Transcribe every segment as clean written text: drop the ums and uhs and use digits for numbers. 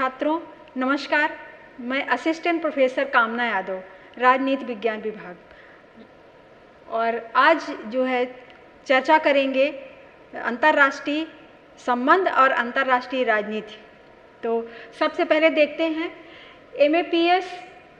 छात्रों नमस्कार। मैं असिस्टेंट प्रोफेसर कामना यादव, राजनीति विज्ञान विभाग, और आज जो है चर्चा करेंगे अंतर्राष्ट्रीय संबंध और अंतर्राष्ट्रीय राजनीति। तो सबसे पहले देखते हैं MAPS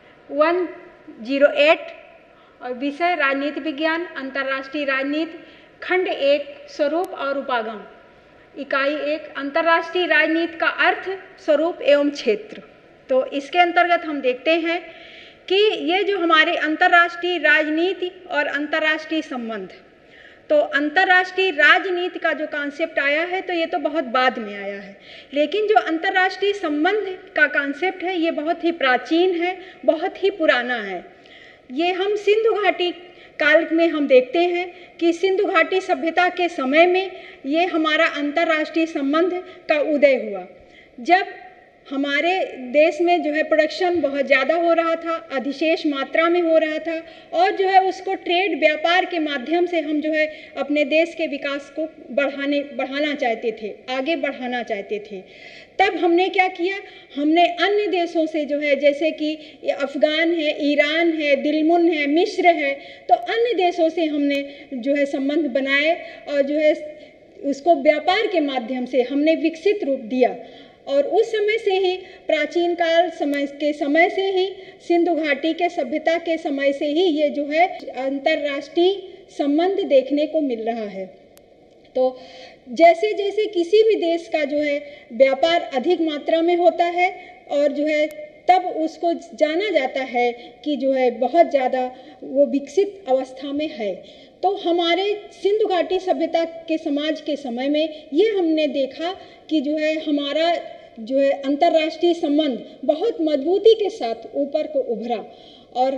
108 और विषय राजनीति विज्ञान, अंतर्राष्ट्रीय राजनीति, खंड 1 स्वरूप और उपागम, इकाई 1 अंतर्राष्ट्रीय राजनीति का अर्थ, स्वरूप एवं क्षेत्र। तो इसके अंतर्गत हम देखते हैं कि ये जो हमारे अंतर्राष्ट्रीय राजनीति और अंतर्राष्ट्रीय संबंध, तो अंतर्राष्ट्रीय राजनीति का जो कॉन्सेप्ट आया है तो ये तो बहुत बाद में आया है, लेकिन जो अंतर्राष्ट्रीय संबंध का कॉन्सेप्ट है ये बहुत ही प्राचीन है, बहुत ही पुराना है। ये हम सिंधु घाटी काल में हम देखते हैं कि सिंधु घाटी सभ्यता के समय में ये हमारा अंतर्राष्ट्रीय संबंध का उदय हुआ, जब हमारे देश में जो है प्रोडक्शन बहुत ज़्यादा हो रहा था, अधिशेष मात्रा में हो रहा था, और जो है उसको ट्रेड व्यापार के माध्यम से हम जो है अपने देश के विकास को बढ़ाना चाहते थे, आगे बढ़ाना चाहते थे। तब हमने क्या किया, हमने अन्य देशों से जो है, जैसे कि अफ़गान है, ईरान है, दिलमुन है, मिस्र है, तो अन्य देशों से हमने जो है संबंध बनाए और जो है उसको व्यापार के माध्यम से हमने विकसित रूप दिया। और उस समय से ही, प्राचीन काल समय से ही, सिंधु घाटी के सभ्यता के समय से ही ये जो है अंतर्राष्ट्रीय संबंध देखने को मिल रहा है। तो जैसे जैसे किसी भी देश का जो है व्यापार अधिक मात्रा में होता है और जो है तब उसको जाना जाता है कि जो है बहुत ज़्यादा वो विकसित अवस्था में है। तो हमारे सिंधु घाटी सभ्यता के समाज के समय में ये हमने देखा कि जो है हमारा जो है अंतर्राष्ट्रीय संबंध बहुत मजबूती के साथ ऊपर को उभरा, और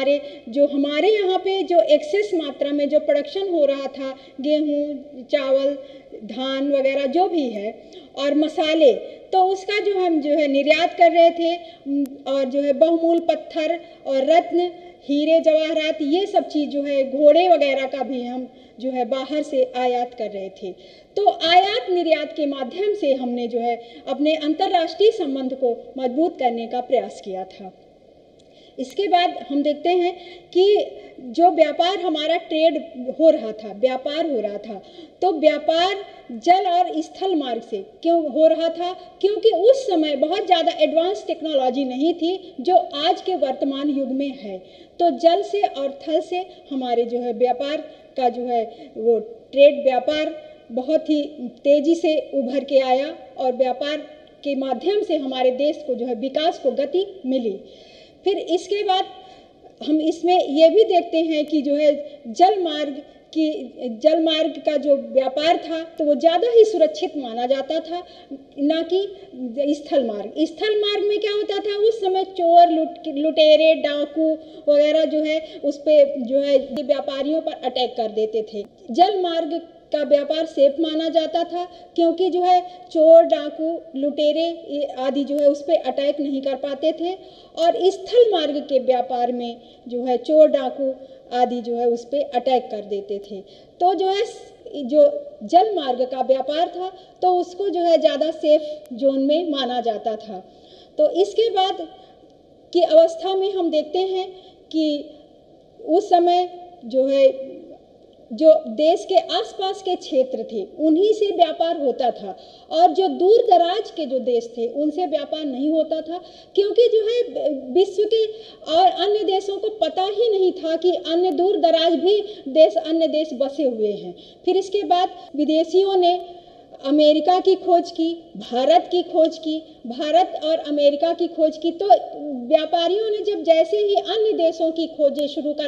हमारे यहाँ पे जो एक्सेस मात्रा में जो प्रोडक्शन हो रहा था, गेहूँ, चावल, धान वगैरह जो भी है और मसाले, तो उसका जो हम जो है निर्यात कर रहे थे, और जो है बहुमूल्य पत्थर और रत्न, हीरे जवाहरात, ये सब चीज़ जो है, घोड़े वगैरह का भी हम जो है बाहर से आयात कर रहे थे। तो आयात निर्यात के माध्यम से हमने जो है अपने अंतर्राष्ट्रीय संबंध को मजबूत करने का प्रयास किया था। इसके बाद हम देखते हैं कि जो व्यापार हमारा ट्रेड हो रहा था, व्यापार हो रहा था, तो व्यापार जल और स्थल मार्ग से क्यों हो रहा था, क्योंकि उस समय बहुत ज़्यादा एडवांस टेक्नोलॉजी नहीं थी जो आज के वर्तमान युग में है। तो जल से और थल से हमारे जो है व्यापार का जो है वो ट्रेड व्यापार बहुत ही तेज़ी से उभर के आया, और व्यापार के माध्यम से हमारे देश को जो है विकास को गति मिली। फिर इसके बाद हम इसमें ये भी देखते हैं कि जो है जल मार्ग का जो व्यापार था तो वो ज़्यादा ही सुरक्षित माना जाता था, ना कि स्थल मार्ग। स्थल मार्ग में क्या होता था, उस समय चोर, लुटेरे, डाकू वगैरह जो है उस पर जो है व्यापारियों पर अटैक कर देते थे। जल मार्ग का व्यापार सेफ माना जाता था, क्योंकि जो है चोर, डाकू, लुटेरे आदि जो है उस पर अटैक नहीं कर पाते थे, और स्थल मार्ग के व्यापार में जो है चोर, डाकू आदि जो है उस पर अटैक कर देते थे। तो जो है जो जल मार्ग का व्यापार था तो उसको जो है ज़्यादा सेफ जोन में माना जाता था। तो इसके बाद की अवस्था में हम देखते हैं कि उस समय जो है जो देश के आसपास के क्षेत्र थे उन्हीं से व्यापार होता था, और जो दूर दराज के जो देश थे उनसे व्यापार नहीं होता था, क्योंकि जो है विश्व के और अन्य देशों को पता ही नहीं था कि अन्य दूर दराज भी अन्य देश बसे हुए हैं। फिर इसके बाद विदेशियों ने अमेरिका की खोज की, भारत की खोज की, भारत और अमेरिका की खोज की। तो व्यापारियों ने जब जैसे ही अन्य देशों की खोजें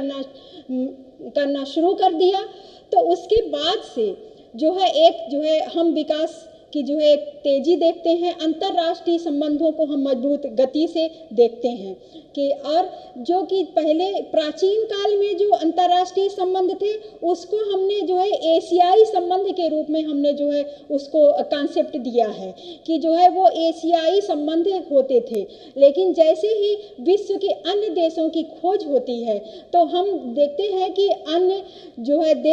करना शुरू कर दिया, तो उसके बाद से जो है हम विकास की जो है एक तेजी देखते हैं, अंतर्राष्ट्रीय संबंधों को हम मजबूत गति से देखते हैं कि, और जो कि पहले प्राचीन काल में जो अंतर्राष्ट्रीय संबंध थे उसको हमने जो है एशियाई संबंध के रूप में हमने जो है उसको कॉन्सेप्ट दिया है कि जो है वो एशियाई संबंध होते थे। लेकिन जैसे ही विश्व के अन्य देशों की खोज होती है तो हम देखते हैं कि अन्य जो है देश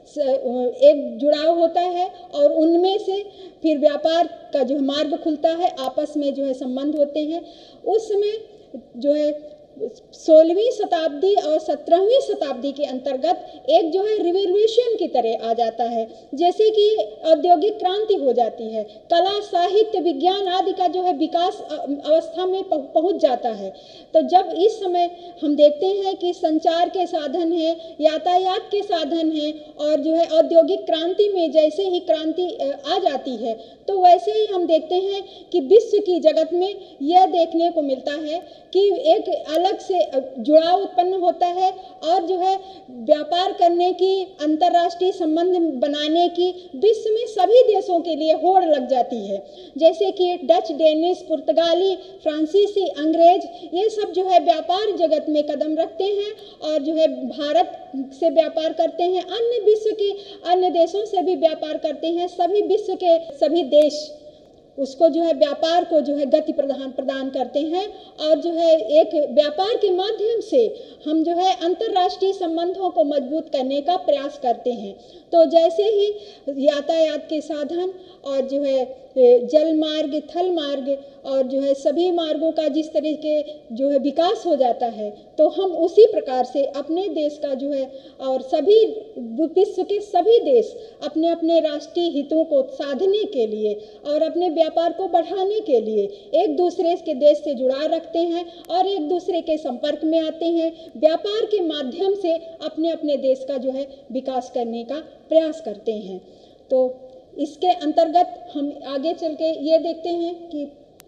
एक जुड़ाव होता है और उनमें से फिर व्यापार का जो मार्ग खुलता है, आपस में जो है संबंध होते हैं। उस समय जो है 16वीं शताब्दी और 17वीं शताब्दी के अंतर्गत एक जो है रिवॉल्यूशन की तरह आ जाता है, जैसे कि औद्योगिक क्रांति हो जाती है, कला साहित्य विज्ञान आदि का जो है विकास अवस्था में पहुंच जाता है। तो जब इस समय हम देखते हैं कि संचार के साधन हैं, यातायात के साधन हैं और जो है औद्योगिक क्रांति में जैसे ही क्रांति आ जाती है, तो वैसे ही हम देखते हैं कि विश्व की जगत में यह देखने को मिलता है कि एक अलग से जुड़ाव उत्पन्न होता है और जो है व्यापार करने की, अंतर्राष्ट्रीय संबंध बनाने की विश्व में सभी देशों के लिए होड़ लग जाती है। जैसे कि डच, डेनिश, पुर्तगाली, फ्रांसीसी, अंग्रेज, ये सब जो है व्यापार जगत में कदम रखते हैं और जो है भारत से व्यापार करते हैं, अन्य विश्व के अन्य देशों से भी व्यापार करते हैं। सभी विश्व के सभी देश उसको जो है व्यापार को जो है गति प्रदान करते हैं और जो है एक व्यापार के माध्यम से हम जो है अंतर्राष्ट्रीय संबंधों को मजबूत करने का प्रयास करते हैं। तो जैसे ही यातायात के साधन और जो है जल मार्ग, थल मार्ग और जो है सभी मार्गों का जिस तरीके जो है विकास हो जाता है, तो हम उसी प्रकार से अपने देश का जो है और सभी विश्व के सभी देश अपने अपने राष्ट्रीय हितों को साधने के लिए और अपने व्यापार को बढ़ाने के लिए एक दूसरे के देश से जुड़ाव रखते हैं और एक दूसरे के संपर्क में आते हैं। व्यापार के माध्यम से अपने अपने देश का जो है विकास करने का प्रयास करते हैं। तो इसके अंतर्गत हम आगे चल के ये देखते हैं कि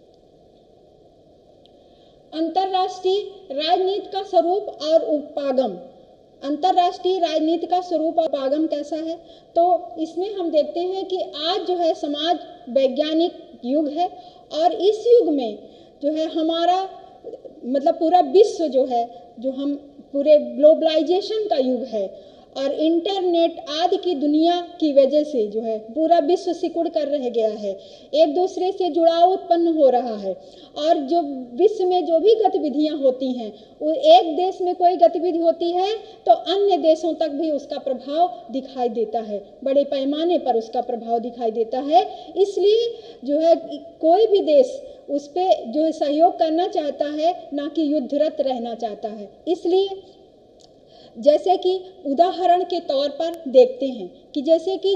अंतर्राष्ट्रीय राजनीति का स्वरूप और उपागम। अंतर्राष्ट्रीय राजनीति का स्वरूप और उपागम कैसा है, तो इसमें हम देखते हैं कि आज जो है समाज वैज्ञानिक युग है और इस युग में जो है हमारा मतलब पूरा विश्व जो है, जो हम पूरे ग्लोबलाइजेशन का युग है और इंटरनेट आदि की दुनिया की वजह से जो है पूरा विश्व सिकुड़ कर रह गया है, एक दूसरे से जुड़ाव उत्पन्न हो रहा है और जो विश्व में जो भी गतिविधियां होती हैं, वो एक देश में कोई गतिविधि होती है तो अन्य देशों तक भी उसका प्रभाव दिखाई देता है, बड़े पैमाने पर उसका प्रभाव दिखाई देता है। इसलिए जो है कोई भी देश उस पर जो है सहयोग करना चाहता है, ना कि युद्धरत रहना चाहता है। इसलिए जैसे कि उदाहरण के तौर पर देखते हैं कि जैसे कि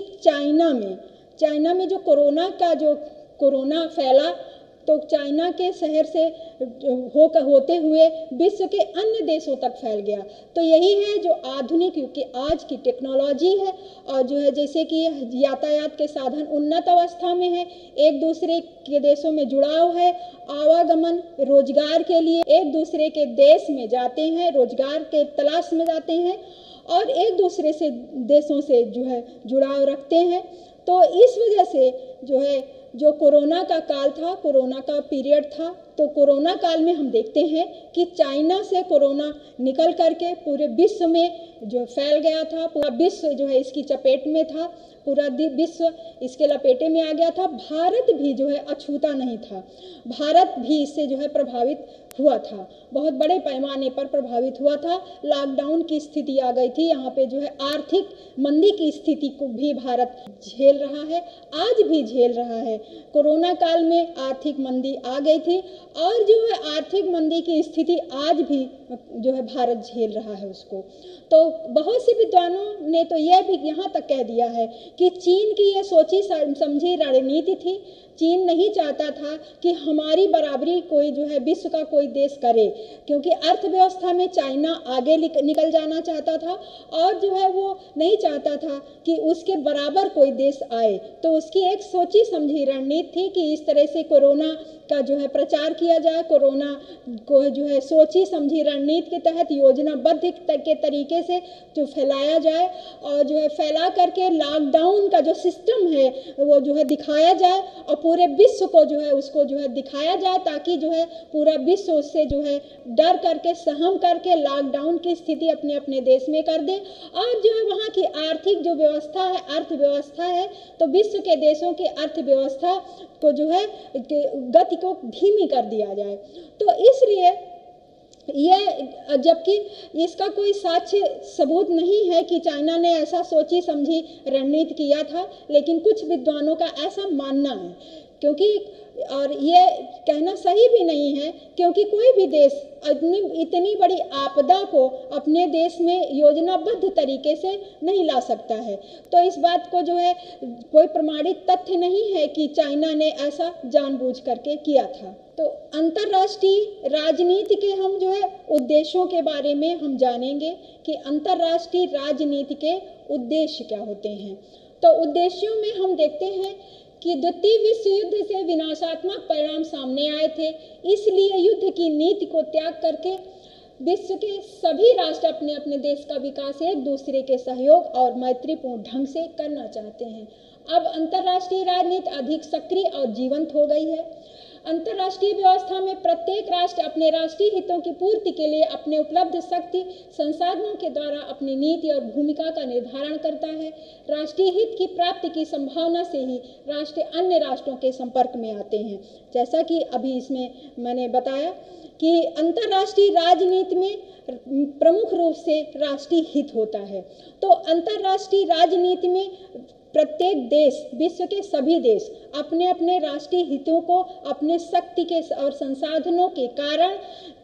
चाइना में जो कोरोना फैला, तो चाइना के शहर से होते हुए विश्व के अन्य देशों तक फैल गया। तो यही है जो आधुनिक युग की आज की टेक्नोलॉजी है और जो है जैसे कि यातायात के साधन उन्नत अवस्था में है, एक दूसरे के देशों में जुड़ाव है, आवागमन रोजगार के लिए एक दूसरे के देश में जाते हैं, रोजगार के तलाश में जाते हैं और एक दूसरे से देशों से जो है जुड़ाव रखते हैं। तो इस वजह से जो है जो कोरोना का काल था, कोरोना का पीरियड था, तो कोरोना काल में हम देखते हैं कि चाइना से कोरोना निकल करके पूरे विश्व में जो फैल गया था, पूरा विश्व जो है इसकी चपेट में था, पूरा विश्व इसके लपेटे में आ गया था। भारत भी जो है अछूता नहीं था, भारत भी इससे जो है प्रभावित हुआ था, बहुत बड़े पैमाने पर प्रभावित हुआ था। लॉकडाउन की स्थिति आ गई थी, यहाँ पे जो है आर्थिक मंदी की स्थिति को भी भारत झेल रहा है, आज भी झेल रहा है। कोरोना काल में आर्थिक मंदी आ गई थी और जो है आर्थिक मंदी की स्थिति आज भी जो है भारत झेल रहा है उसको। तो बहुत से विद्वानों ने तो यह भी यहाँ तक कह दिया है कि चीन की यह सोची समझी रणनीति थी। चीन नहीं चाहता था कि हमारी बराबरी कोई जो है विश्व का कोई देश करे, क्योंकि अर्थव्यवस्था में चाइना आगे निकल जाना चाहता था और जो है वो नहीं चाहता था कि उसके बराबर कोई देश आए। तो उसकी एक सोची समझी रणनीति थी कि इस तरह से कोरोना का जो है प्रचार किया जाए, कोरोना को जो है सोची समझी रणनीति के तहत योजनाबद्ध के तरीके से जो फैलाया जाए और जो है फैला करके लॉकडाउन का जो सिस्टम है वो जो है दिखाया जाए और पूरे विश्व को जो है उसको जो है दिखाया जाए, ताकि जो है पूरा विश्व उससे जो है डर करके सहम करके लॉकडाउन की स्थिति अपने अपने देश में कर दे और जो है वहाँ की आर्थिक जो व्यवस्था है, अर्थव्यवस्था है, तो विश्व के देशों की अर्थव्यवस्था को जो है गति को धीमी कर दिया जाए। तो इसलिए ये जबकि इसका कोई साक्ष्य सबूत नहीं है कि चाइना ने ऐसा सोची समझी रणनीति किया था, लेकिन कुछ विद्वानों का ऐसा मानना है। क्योंकि और ये कहना सही भी नहीं है, क्योंकि कोई भी देश इतनी बड़ी आपदा को अपने देश में योजनाबद्ध तरीके से नहीं ला सकता है। तो इस बात को जो है कोई प्रमाणित तथ्य नहीं है कि चाइना ने ऐसा जानबूझ करके किया था। तो अंतर्राष्ट्रीय राजनीति के हम जो है उद्देश्यों के बारे में हम जानेंगे कि अंतर्राष्ट्रीय राजनीति के उद्देश्य क्या होते हैं। तो उद्देश्यों में हम देखते हैं कि द्वितीय विश्व युद्ध से विनाशात्मक परिणाम सामने आए थे, इसलिए युद्ध की नीति को त्याग करके विश्व के सभी राष्ट्र अपने अपने देश का विकास एक दूसरे के सहयोग और मैत्रीपूर्ण ढंग से करना चाहते हैं। अब अंतर्राष्ट्रीय राजनीति अधिक सक्रिय और जीवंत हो गई है। अंतर्राष्ट्रीय व्यवस्था में प्रत्येक राष्ट्र अपने राष्ट्रीय हितों की पूर्ति के लिए अपने उपलब्ध शक्ति संसाधनों के द्वारा अपनी नीति और भूमिका का निर्धारण करता है। राष्ट्रीय हित की प्राप्ति की संभावना से ही राष्ट्र अन्य राष्ट्रों के संपर्क में आते हैं। जैसा कि अभी इसमें मैंने बताया कि अंतर्राष्ट्रीय राजनीति में प्रमुख रूप से राष्ट्रीय हित होता है। तो अंतर्राष्ट्रीय राजनीति में प्रत्येक देश, विश्व के सभी देश अपने अपने राष्ट्रीय हितों को, अपने शक्ति के और संसाधनों के कारण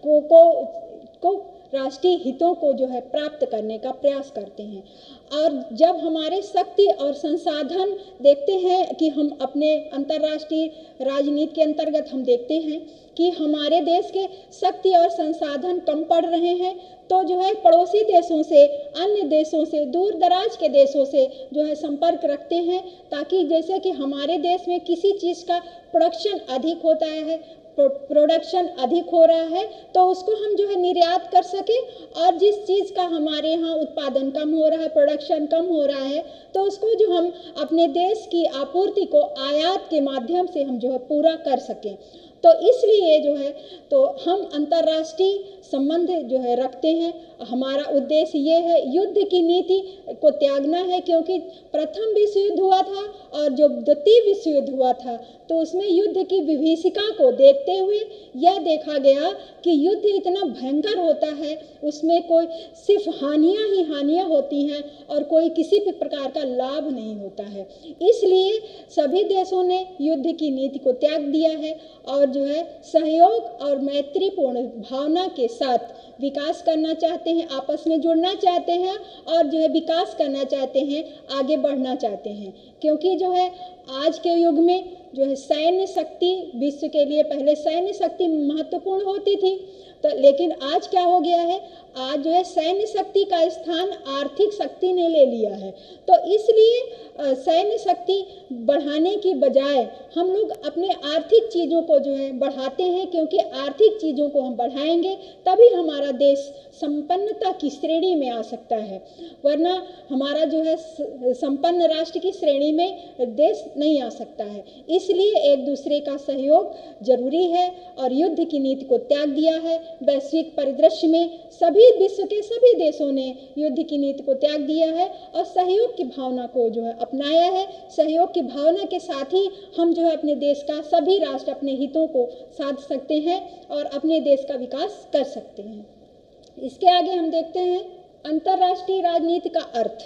को राष्ट्रीय हितों को जो है प्राप्त करने का प्रयास करते हैं। और जब हमारे शक्ति और संसाधन देखते हैं कि हम अपने अंतर्राष्ट्रीय राजनीति के अंतर्गत हम देखते हैं कि हमारे देश के शक्ति और संसाधन कम पड़ रहे हैं, तो जो है पड़ोसी देशों से, अन्य देशों से, दूर दराज के देशों से जो है संपर्क रखते हैं, ताकि जैसे कि हमारे देश में किसी चीज़ का प्रोडक्शन अधिक होता है, प्रोडक्शन अधिक हो रहा है, तो उसको हम जो है निर्यात कर सके, और जिस चीज़ का हमारे यहाँ उत्पादन कम हो रहा है, प्रोडक्शन कम हो रहा है, तो उसको जो हम अपने देश की आपूर्ति को आयात के माध्यम से हम जो है पूरा कर सकें। तो इसलिए जो है तो हम अंतर्राष्ट्रीय संबंध जो है रखते हैं। हमारा उद्देश्य ये है, युद्ध की नीति को त्यागना है, क्योंकि प्रथम विश्व युद्ध हुआ था और जो द्वितीय विश्व युद्ध हुआ था, तो उसमें युद्ध की विभीषिका को देखते हुए यह देखा गया कि युद्ध इतना भयंकर होता है, उसमें कोई सिर्फ हानियाँ ही हानियाँ होती हैं और कोई किसी भी प्रकार का लाभ नहीं होता है। इसलिए सभी देशों ने युद्ध की नीति को त्याग दिया है और जो है सहयोग और मैत्रीपूर्ण भावना के साथ विकास करना चाहते हैं, आपस में जुड़ना चाहते हैं और जो है विकास करना चाहते हैं, आगे बढ़ना चाहते हैं। क्योंकि जो है आज के युग में जो है सैन्य शक्ति विश्व के लिए, पहले सैन्य शक्ति महत्वपूर्ण होती थी, तो लेकिन आज क्या हो गया है, आज जो है सैन्य शक्ति का स्थान आर्थिक शक्ति ने ले लिया है। तो इसलिए सैन्य शक्ति बढ़ाने की बजाय हम लोग अपने आर्थिक चीज़ों को जो है बढ़ाते हैं, क्योंकि आर्थिक चीज़ों को हम बढ़ाएंगे तभी हमारा देश संपन्नता की श्रेणी में आ सकता है, वरना हमारा जो है संपन्न राष्ट्र की श्रेणी में देश नहीं आ सकता है। इसलिए एक दूसरे का सहयोग जरूरी है और युद्ध की नीति को त्याग दिया है। वैश्विक परिदृश्य में सभी विश्व के सभी देशों ने युद्ध की नीति को त्याग दिया है और सहयोग की भावना को जो है अपनाया है। सहयोग की भावना के साथ ही हम जो है अपने देश का, सभी राष्ट्र अपने हितों को साध सकते हैं और अपने देश का विकास कर सकते हैं। इसके आगे हम देखते हैं अंतर्राष्ट्रीय राजनीति का अर्थ।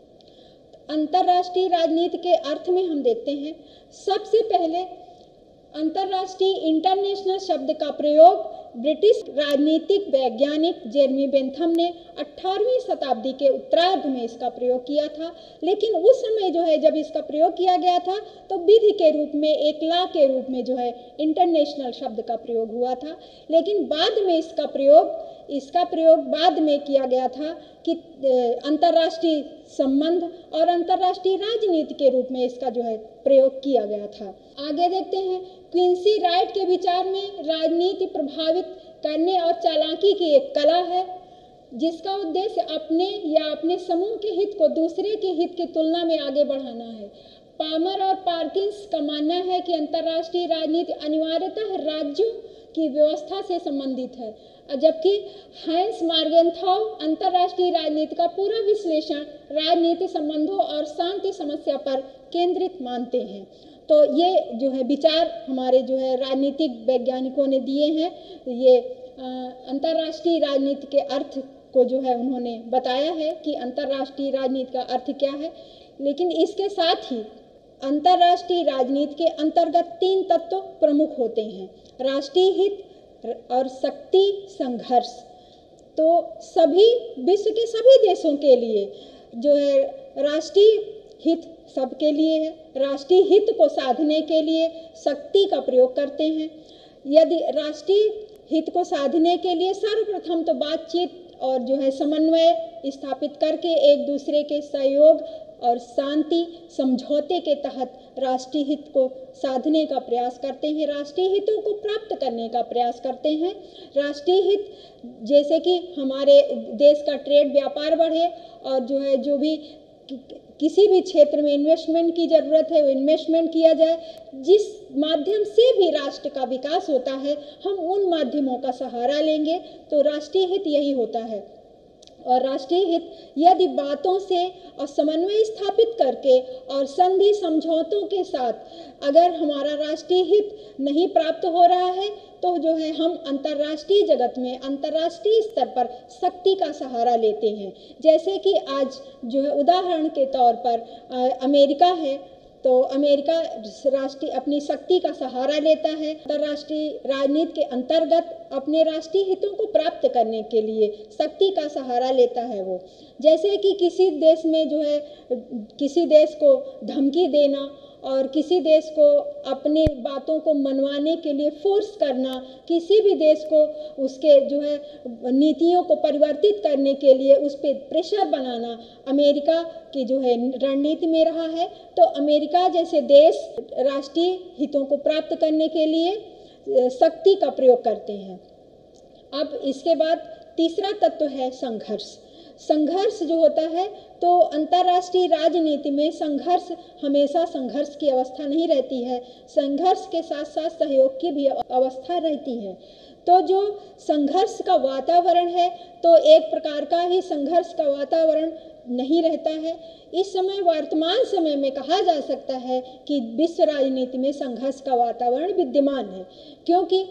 अंतर्राष्ट्रीय राजनीति के अर्थ में हम देखते हैं, सबसे पहले अंतर्राष्ट्रीय इंटरनेशनल शब्द का प्रयोग ब्रिटिश राजनीतिक वैज्ञानिक जेरेमी बेंथम ने 18वीं शताब्दी के उत्तरार्ध में इसका प्रयोग किया था। लेकिन उस समय जो है जब इसका प्रयोग किया गया था तो विधि के रूप में, एक लॉ के रूप में जो है इंटरनेशनल शब्द का प्रयोग हुआ था। लेकिन बाद में इसका प्रयोग बाद में किया गया था कि अंतर्राष्ट्रीय संबंध और अंतर्राष्ट्रीय राजनीति के रूप में इसका जो है प्रयोग किया गया था। आगे देखते हैं, क्विंसी राइट के विचार में राजनीति प्रभावित करने और चालाकी की एक कला है, जिसका उद्देश्य अपने या अपने समूह के हित को दूसरे के हित की तुलना में आगे बढ़ाना है। पामर और पार्किंस का मानना है कि अंतर्राष्ट्रीय राजनीति अनिवार्यतः राज्यों की व्यवस्था से संबंधित है, जबकि हैंस मार्गेनथाउ अंतर्राष्ट्रीय राजनीति का पूरा विश्लेषण राजनीति संबंधों और शांति समस्या पर केंद्रित मानते हैं। तो ये जो है विचार हमारे जो है राजनीतिक वैज्ञानिकों ने दिए हैं, ये अंतर्राष्ट्रीय राजनीति के अर्थ को जो है उन्होंने बताया है कि अंतर्राष्ट्रीय राजनीति का अर्थ क्या है। लेकिन इसके साथ ही अंतर्राष्ट्रीय राजनीति के अंतर्गत 3 तत्व प्रमुख होते हैं, राष्ट्रीय हित और शक्ति संघर्ष। तो सभी विश्व के सभी देशों के लिए जो है राष्ट्रीय हित सबके लिए है, राष्ट्रीय हित को साधने के लिए शक्ति का प्रयोग करते हैं। यदि राष्ट्रीय हित को साधने के लिए सर्वप्रथम तो बातचीत और जो है समन्वय स्थापित करके एक दूसरे के सहयोग और शांति समझौते के तहत राष्ट्रीय हित को साधने का प्रयास करते हैं, राष्ट्रीय हितों को प्राप्त करने का प्रयास करते हैं। राष्ट्रीय हित जैसे कि हमारे देश का ट्रेड व्यापार बढ़े और जो है जो भी किसी भी क्षेत्र में इन्वेस्टमेंट की ज़रूरत है वो इन्वेस्टमेंट किया जाए, जिस माध्यम से भी राष्ट्र का विकास होता है हम उन माध्यमों का सहारा लेंगे। तो राष्ट्रीय हित यही होता है। और राष्ट्रीय हित यदि बातों से और समन्वय स्थापित करके और संधि समझौतों के साथ अगर हमारा राष्ट्रीय हित नहीं प्राप्त हो रहा है तो जो है हम अंतर्राष्ट्रीय जगत में अंतर्राष्ट्रीय स्तर पर शक्ति का सहारा लेते हैं। जैसे कि आज जो है उदाहरण के तौर पर अमेरिका है, तो अमेरिका राष्ट्रीय अपनी शक्ति का सहारा लेता है, अंतर्राष्ट्रीय राजनीति के अंतर्गत अपने राष्ट्रीय हितों को प्राप्त करने के लिए शक्ति का सहारा लेता है वो। जैसे कि किसी देश में जो है किसी देश को धमकी देना और किसी देश को अपनी बातों को मनवाने के लिए फोर्स करना, किसी भी देश को उसके जो है नीतियों को परिवर्तित करने के लिए उस पर प्रेशर बनाना अमेरिका की जो है रणनीति में रहा है। तो अमेरिका जैसे देश राष्ट्रीय हितों को प्राप्त करने के लिए शक्ति का प्रयोग करते हैं। अब इसके बाद तीसरा तत्व है संघर्ष। संघर्ष जो होता है तो अंतर्राष्ट्रीय राजनीति में संघर्ष हमेशा संघर्ष की अवस्था नहीं रहती है, संघर्ष के साथ साथ सहयोग की भी अवस्था रहती है। तो जो संघर्ष का वातावरण है तो एक प्रकार का ही संघर्ष का वातावरण नहीं रहता है। इस समय वर्तमान समय में कहा जा सकता है कि विश्व राजनीति में संघर्ष का वातावरण विद्यमान है, क्योंकि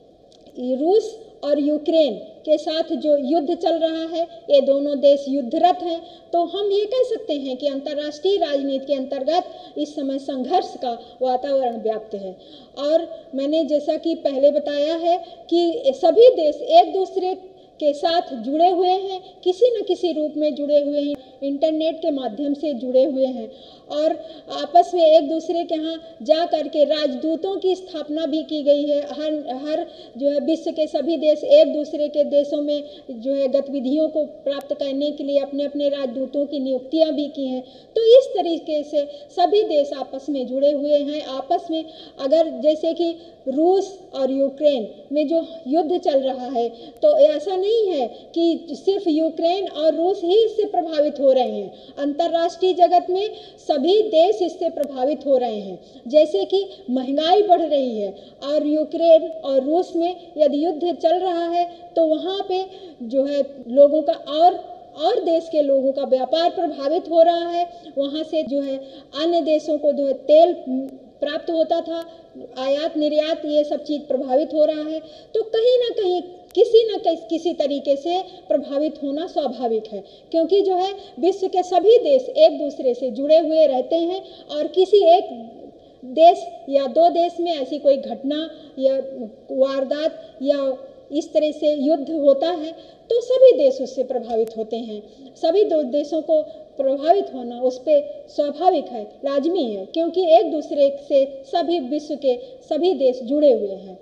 रूस और यूक्रेन के साथ जो युद्ध चल रहा है, ये दोनों देश युद्धरत हैं। तो हम ये कह सकते हैं कि अंतर्राष्ट्रीय राजनीति के अंतर्गत इस समय संघर्ष का वातावरण व्याप्त है। और मैंने जैसा कि पहले बताया है कि सभी देश एक दूसरे के साथ जुड़े हुए हैं, किसी न किसी रूप में जुड़े हुए हैं, इंटरनेट के माध्यम से जुड़े हुए हैं और आपस में एक दूसरे के यहाँ जा कर के राजदूतों की स्थापना भी की गई है। हर जो है विश्व के सभी देश एक दूसरे के देशों में जो है गतिविधियों को प्राप्त करने के लिए अपने अपने राजदूतों की नियुक्तियाँ भी की हैं। तो इस तरीके से सभी देश आपस में जुड़े हुए हैं। आपस में अगर जैसे कि रूस और यूक्रेन में जो युद्ध चल रहा है तो ऐसा नहीं है कि सिर्फ यूक्रेन और रूस ही इससे प्रभावित हो रहे हैं, अंतर्राष्ट्रीय जगत में सभी देश इससे प्रभावित हो रहे हैं। जैसे कि महंगाई बढ़ रही है और यूक्रेन और रूस में यदि युद्ध चल रहा है तो वहाँ पे जो है लोगों का और देश के लोगों का व्यापार प्रभावित हो रहा है। वहाँ से जो है अन्य देशों को जो है तेल प्राप्त होता था, आयात निर्यात ये सब चीज़ प्रभावित हो रहा है। तो कहीं ना कहीं किसी तरीके से प्रभावित होना स्वाभाविक है, क्योंकि जो है विश्व के सभी देश एक दूसरे से जुड़े हुए रहते हैं और किसी एक देश या दो देश में ऐसी कोई घटना या वारदात या इस तरह से युद्ध होता है तो सभी देश उससे प्रभावित होते हैं। सभी दो देशों को प्रभावित होना उस पर स्वाभाविक है, लाजमी है, क्योंकि एक दूसरे से सभी विश्व के सभी देश जुड़े हुए हैं।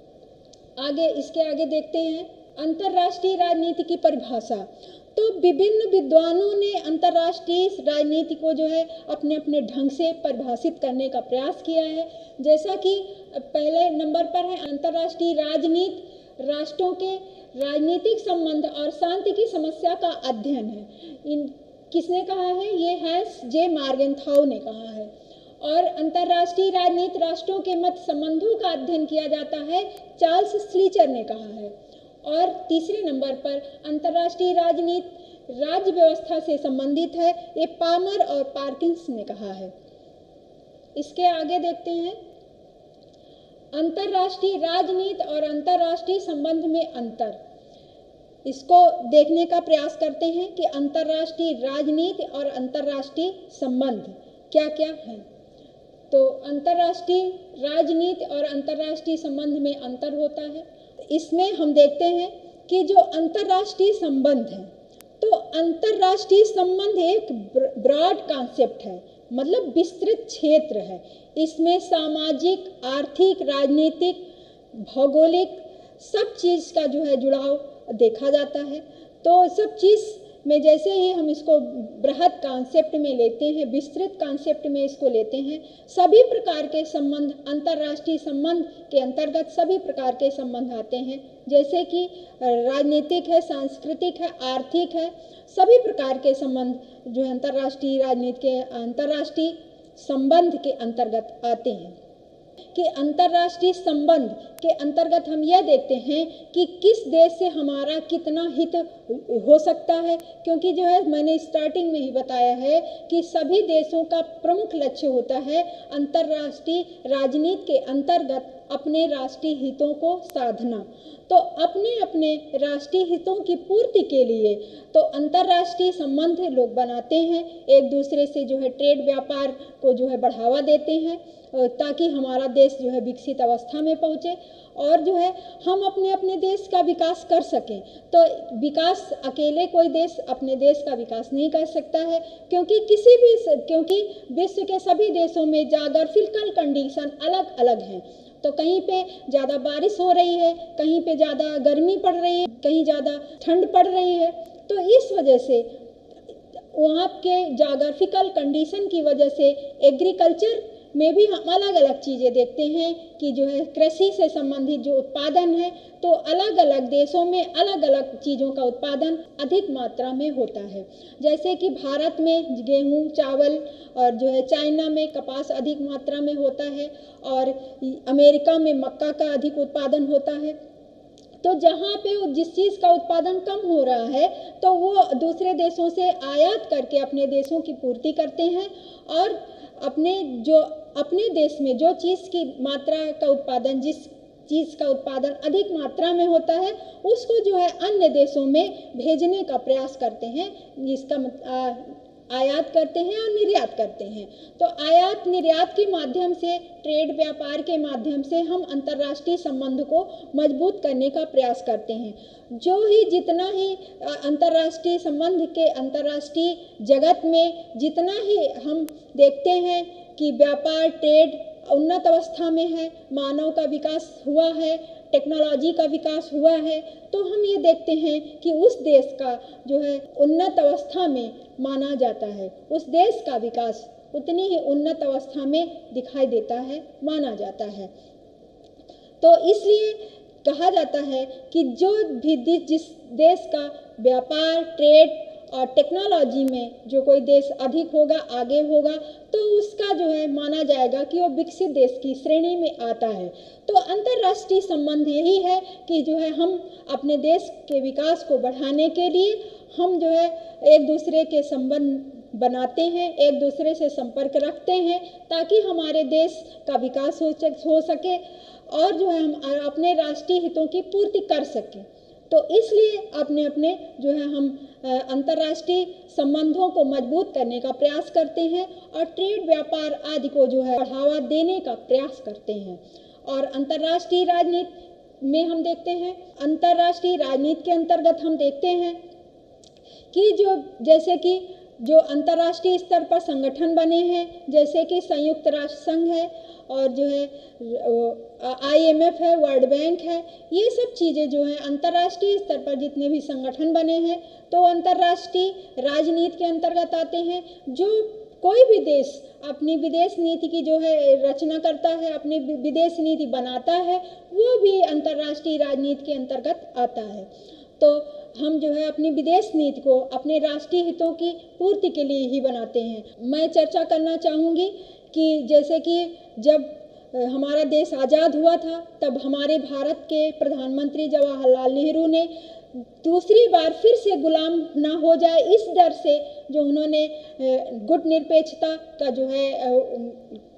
इसके आगे देखते हैं अंतर्राष्ट्रीय राजनीति की परिभाषा। तो विभिन्न विद्वानों ने अंतर्राष्ट्रीय राजनीति को जो है अपने अपने ढंग से परिभाषित करने का प्रयास किया है। जैसा कि पहले नंबर पर है अंतर्राष्ट्रीय राजनीति राष्ट्रों के राजनीतिक संबंध और शांति की समस्या का अध्ययन है। किसने कहा है? ये हैंस जे मार्गेनथाउ ने कहा है। और अंतर्राष्ट्रीय राजनीति राष्ट्रों के मध्य संबंधों का अध्ययन किया जाता है, चार्ल्स स्लीचर ने कहा है। और तीसरे नंबर पर अंतर्राष्ट्रीय राजनीति राज्य व्यवस्था से संबंधित है, ये पामर और पार्किंस ने कहा है। इसके आगे देखते हैं अंतर्राष्ट्रीय राजनीति और अंतर्राष्ट्रीय संबंध में अंतर, इसको देखने का प्रयास करते हैं कि अंतर्राष्ट्रीय राजनीति और अंतर्राष्ट्रीय संबंध क्या क्या है। तो अंतर्राष्ट्रीय राजनीति और अंतर्राष्ट्रीय संबंध में अंतर होता है। इसमें हम देखते हैं कि जो अंतर्राष्ट्रीय संबंध है, तो अंतर्राष्ट्रीय संबंध एक ब्रॉड कॉन्सेप्ट है, मतलब विस्तृत क्षेत्र है। इसमें सामाजिक, आर्थिक, राजनीतिक, भौगोलिक सब चीज़ का जो है जुड़ाव देखा जाता है। तो सब चीज़ में जैसे ही हम इसको बृहद कॉन्सेप्ट में लेते हैं, विस्तृत कॉन्सेप्ट में इसको लेते हैं, सभी प्रकार के संबंध अंतर्राष्ट्रीय संबंध के अंतर्गत सभी प्रकार के संबंध आते हैं, जैसे कि राजनीतिक है, सांस्कृतिक है, आर्थिक है, सभी प्रकार के संबंध जो है अंतर्राष्ट्रीय राजनीति के अंतर्राष्ट्रीय संबंध के अंतर्गत आते हैं। कि अंतर्राष्ट्रीय संबंध के अंतर्गत हम यह देखते हैं कि किस देश से हमारा कितना हित हो सकता है, क्योंकि जो है मैंने स्टार्टिंग में ही बताया है कि सभी देशों का प्रमुख लक्ष्य होता है अंतर्राष्ट्रीय राजनीति के अंतर्गत अपने राष्ट्रीय हितों को साधना। तो अपने अपने राष्ट्रीय हितों की पूर्ति के लिए तो अंतर्राष्ट्रीय संबंध लोग बनाते हैं, एक दूसरे से जो है ट्रेड व्यापार को जो है बढ़ावा देते हैं ताकि हमारा देश जो है विकसित अवस्था में पहुँचे और जो है हम अपने अपने देश का विकास कर सकें। तो विकास अकेले कोई देश अपने देश का विकास नहीं कर सकता है, क्योंकि विश्व के सभी देशों में ज्योग्राफिकल कंडीशन अलग अलग हैं। तो कहीं पे ज़्यादा बारिश हो रही है, कहीं पे ज़्यादा गर्मी पड़ रही है, कहीं ज़्यादा ठंड पड़ रही है। तो इस वजह से वहाँ के ज्योग्राफिकल कंडीशन की वजह से एग्रीकल्चर में भी हम अलग अलग चीज़ें देखते हैं कि जो है कृषि से संबंधित जो उत्पादन है तो अलग अलग देशों में अलग अलग चीज़ों का उत्पादन अधिक मात्रा में होता है। जैसे कि भारत में गेहूँ, चावल और जो है चाइना में कपास अधिक मात्रा में होता है और अमेरिका में मक्का का अधिक उत्पादन होता है। तो जहाँ पे जिस चीज़ का उत्पादन कम हो रहा है तो वो दूसरे देशों से आयात करके अपने देशों की पूर्ति करते हैं और अपने देश में जो चीज़ की मात्रा का उत्पादन जिस चीज़ का उत्पादन अधिक मात्रा में होता है उसको जो है अन्य देशों में भेजने का प्रयास करते हैं, जिसका आयात करते हैं और निर्यात करते हैं। तो आयात निर्यात के माध्यम से, ट्रेड व्यापार के माध्यम से हम अंतर्राष्ट्रीय संबंध को मजबूत करने का प्रयास करते हैं। जितना ही अंतर्राष्ट्रीय संबंध के अंतर्राष्ट्रीय जगत में जितना ही हम देखते हैं कि व्यापार, ट्रेड उन्नत अवस्था में है, मानव का विकास हुआ है, टेक्नोलॉजी का विकास हुआ है, तो हम ये देखते हैं कि उस देश का जो है उन्नत अवस्था में माना जाता है, उस देश का विकास उतनी ही उन्नत अवस्था में दिखाई देता है, माना जाता है। तो इसलिए कहा जाता है कि जिस देश का व्यापार, ट्रेड और टेक्नोलॉजी में जो कोई देश अधिक होगा, आगे होगा, तो उसका जो है माना जाएगा कि वो विकसित देश की श्रेणी में आता है। तो अंतर्राष्ट्रीय संबंध यही है कि जो है हम अपने देश के विकास को बढ़ाने के लिए हम जो है एक दूसरे के संबंध बनाते हैं, एक दूसरे से संपर्क रखते हैं ताकि हमारे देश का विकास हो सके और जो है हम अपने राष्ट्रीय हितों की पूर्ति कर सकें। तो इसलिए अपने अपने जो है हम अंतर्राष्ट्रीय संबंधों को मजबूत करने का प्रयास करते हैं और ट्रेड व्यापार आदि को जो है बढ़ावा देने का प्रयास करते हैं। और अंतर्राष्ट्रीय राजनीति में हम देखते हैं, अंतर्राष्ट्रीय राजनीति के अंतर्गत हम देखते हैं कि जैसे कि जो अंतर्राष्ट्रीय स्तर पर संगठन बने हैं, जैसे कि संयुक्त राष्ट्र संघ है और जो है IMF है, वर्ल्ड बैंक है, ये सब चीज़ें जो हैं अंतर्राष्ट्रीय स्तर पर जितने भी संगठन बने हैं तो अंतर्राष्ट्रीय राजनीति के अंतर्गत आते हैं। जो कोई भी देश अपनी विदेश नीति की जो है रचना करता है, अपनी विदेश नीति बनाता है, वो भी अंतर्राष्ट्रीय राजनीति के अंतर्गत आता है। तो हम जो है अपनी विदेश नीति को अपने राष्ट्रीय हितों की पूर्ति के लिए ही बनाते हैं। मैं चर्चा करना चाहूँगी कि जैसे कि जब हमारा देश आज़ाद हुआ था तब हमारे भारत के प्रधानमंत्री जवाहरलाल नेहरू ने दूसरी बार फिर से गुलाम ना हो जाए इस डर से जो उन्होंने गुट निरपेक्षता का जो है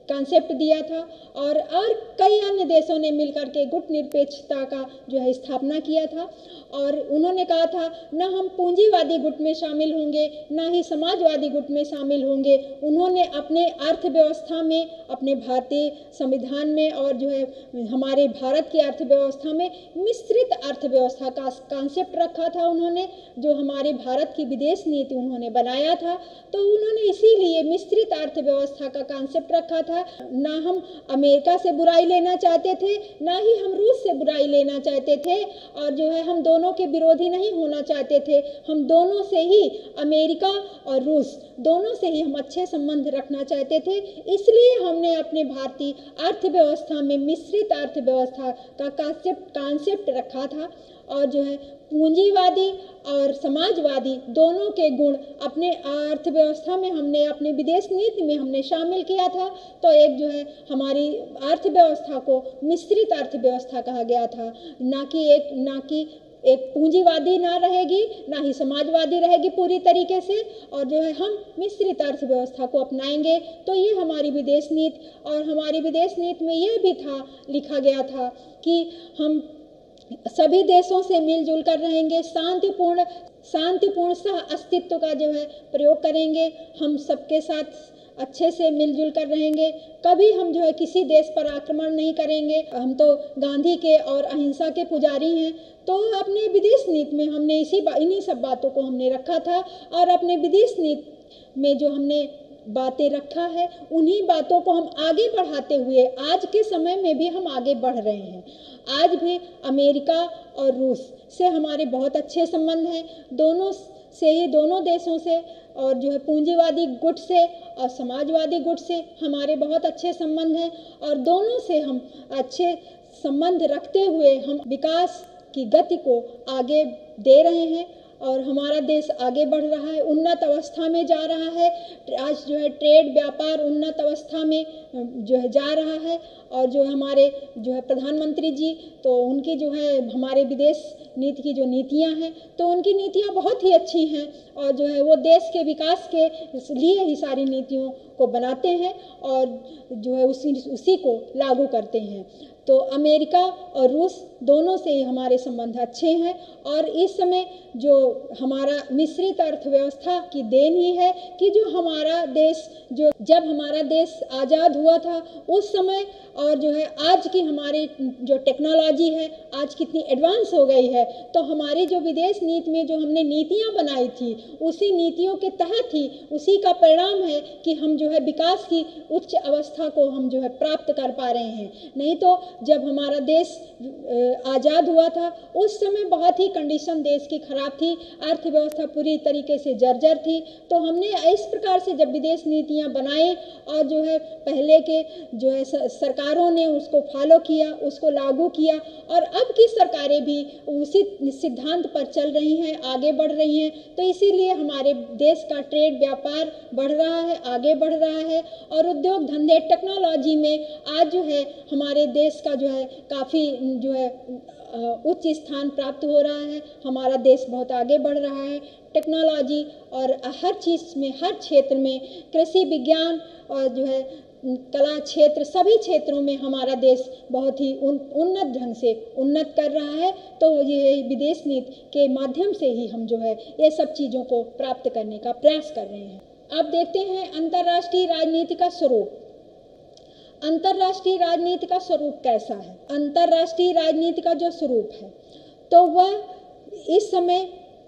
कॉन्सेप्ट दिया था और कई अन्य देशों ने मिलकर के गुट निरपेक्षता का जो है स्थापना किया था। और उन्होंने कहा था न हम पूंजीवादी गुट में शामिल होंगे, न ही समाजवादी गुट में शामिल होंगे। उन्होंने अपने अर्थव्यवस्था में, अपने भारतीय संविधान में और जो है हमारे भारत की अर्थव्यवस्था में मिश्रित अर्थव्यवस्था का कॉन्सेप्ट रखा था उन्होंने, जो हमारे भारत की विदेश नीति उन्होंने बनाया था। तो उन्होंने इसीलिए मिश्रित अर्थव्यवस्था का कॉन्सेप्ट रखा था। ना हम अमेरिका से बुराई लेना चाहते थे, ना ही हम रूस से बुराई लेना चाहते थे, और जो है हम दोनों के विरोधी नहीं होना चाहते थे। हम दोनों से ही, अमेरिका और रूस दोनों से ही हम अच्छे संबंध रखना चाहते थे। इसलिए हमने अपने भारतीय अर्थव्यवस्था में मिश्रित अर्थव्यवस्था का कॉन्सेप्ट रखा था। और जो है पूंजीवादी और समाजवादी दोनों के गुण अपने अर्थव्यवस्था में हमने, अपने विदेश नीति में हमने शामिल किया था। तो एक जो है हमारी अर्थव्यवस्था को मिश्रित अर्थव्यवस्था कहा गया था, ना कि एक पूंजीवादी ना रहेगी, ना ही समाजवादी रहेगी पूरी तरीके से, और जो है हम मिश्रित अर्थव्यवस्था को अपनाएंगे। तो ये हमारी विदेश नीति, और हमारी विदेश नीति में ये भी था, लिखा गया था कि हम सभी देशों से मिलजुल कर रहेंगे, शांतिपूर्ण सह अस्तित्व का जो है प्रयोग करेंगे, हम सबके साथ अच्छे से मिलजुल कर रहेंगे, कभी हम जो है किसी देश पर आक्रमण नहीं करेंगे। हम तो गांधी के और अहिंसा के पुजारी हैं। तो अपने विदेश नीति में हमने इन्हीं सब बातों को हमने रखा था, और अपने विदेश नीति में जो हमने बातें रखा है, उन्हीं बातों को हम आगे बढ़ाते हुए आज के समय में भी हम आगे बढ़ रहे हैं। आज भी अमेरिका और रूस से हमारे बहुत अच्छे संबंध हैं, दोनों देशों से, और जो है पूंजीवादी गुट से और समाजवादी गुट से हमारे बहुत अच्छे संबंध हैं, और दोनों से हम अच्छे संबंध रखते हुए हम विकास की गति को आगे दे रहे हैं, और हमारा देश आगे बढ़ रहा है, उन्नत अवस्था में जा रहा है। आज जो है ट्रेड, व्यापार उन्नत अवस्था में जो है जा रहा है। और जो हमारे जो है प्रधानमंत्री जी, तो उनकी जो है हमारे विदेश नीति की जो नीतियां हैं, तो उनकी नीतियां बहुत ही अच्छी हैं, और जो है वो देश के विकास के लिए ही सारी नीतियों को बनाते हैं, और जो है उसी को लागू करते हैं। तो अमेरिका और रूस दोनों से ही हमारे संबंध अच्छे हैं, और इस समय जो हमारा मिश्रित अर्थव्यवस्था की देन ही है कि जो हमारा देश, जब हमारा देश आज़ाद हुआ था उस समय, और जो है आज की हमारी जो टेक्नोलॉजी है आज कितनी एडवांस हो गई है, तो हमारी जो विदेश नीति में जो हमने नीतियां बनाई थी, उसी नीतियों के तहत ही, उसी का परिणाम है कि हम जो है विकास की उच्च अवस्था को हम जो है प्राप्त कर पा रहे हैं। नहीं तो जब हमारा देश आज़ाद हुआ था उस समय बहुत ही कंडीशन देश की खराब थी, अर्थव्यवस्था पूरी तरीके से जर्जर थी। तो हमने इस प्रकार से जब विदेश नीतियां बनाई, और जो है पहले के जो है सरकारों ने उसको फॉलो किया, उसको लागू किया, और अब की सरकारें भी उसी सिद्धांत पर चल रही हैं, आगे बढ़ रही हैं। तो इसीलिए हमारे देश का ट्रेड, व्यापार बढ़ रहा है, आगे बढ़ रहा है, और उद्योग धंधे, टेक्नोलॉजी में आज जो है हमारे देश का जो है काफ़ी जो है उच्च स्थान प्राप्त हो रहा है। हमारा देश बहुत आगे बढ़ रहा है टेक्नोलॉजी और हर चीज़ में, हर क्षेत्र में, कृषि विज्ञान और जो है कला क्षेत्र, सभी क्षेत्रों में हमारा देश बहुत ही उन्नत ढंग से उन्नत कर रहा है। तो ये विदेश नीति के माध्यम से ही हम जो है ये सब चीज़ों को प्राप्त करने का प्रयास कर रहे हैं। अब देखते हैं अंतर्राष्ट्रीय राजनीति का स्वरूप। अंतर्राष्ट्रीय राजनीति का स्वरूप कैसा है? अंतर्राष्ट्रीय राजनीति का जो स्वरूप है तो वह इस समय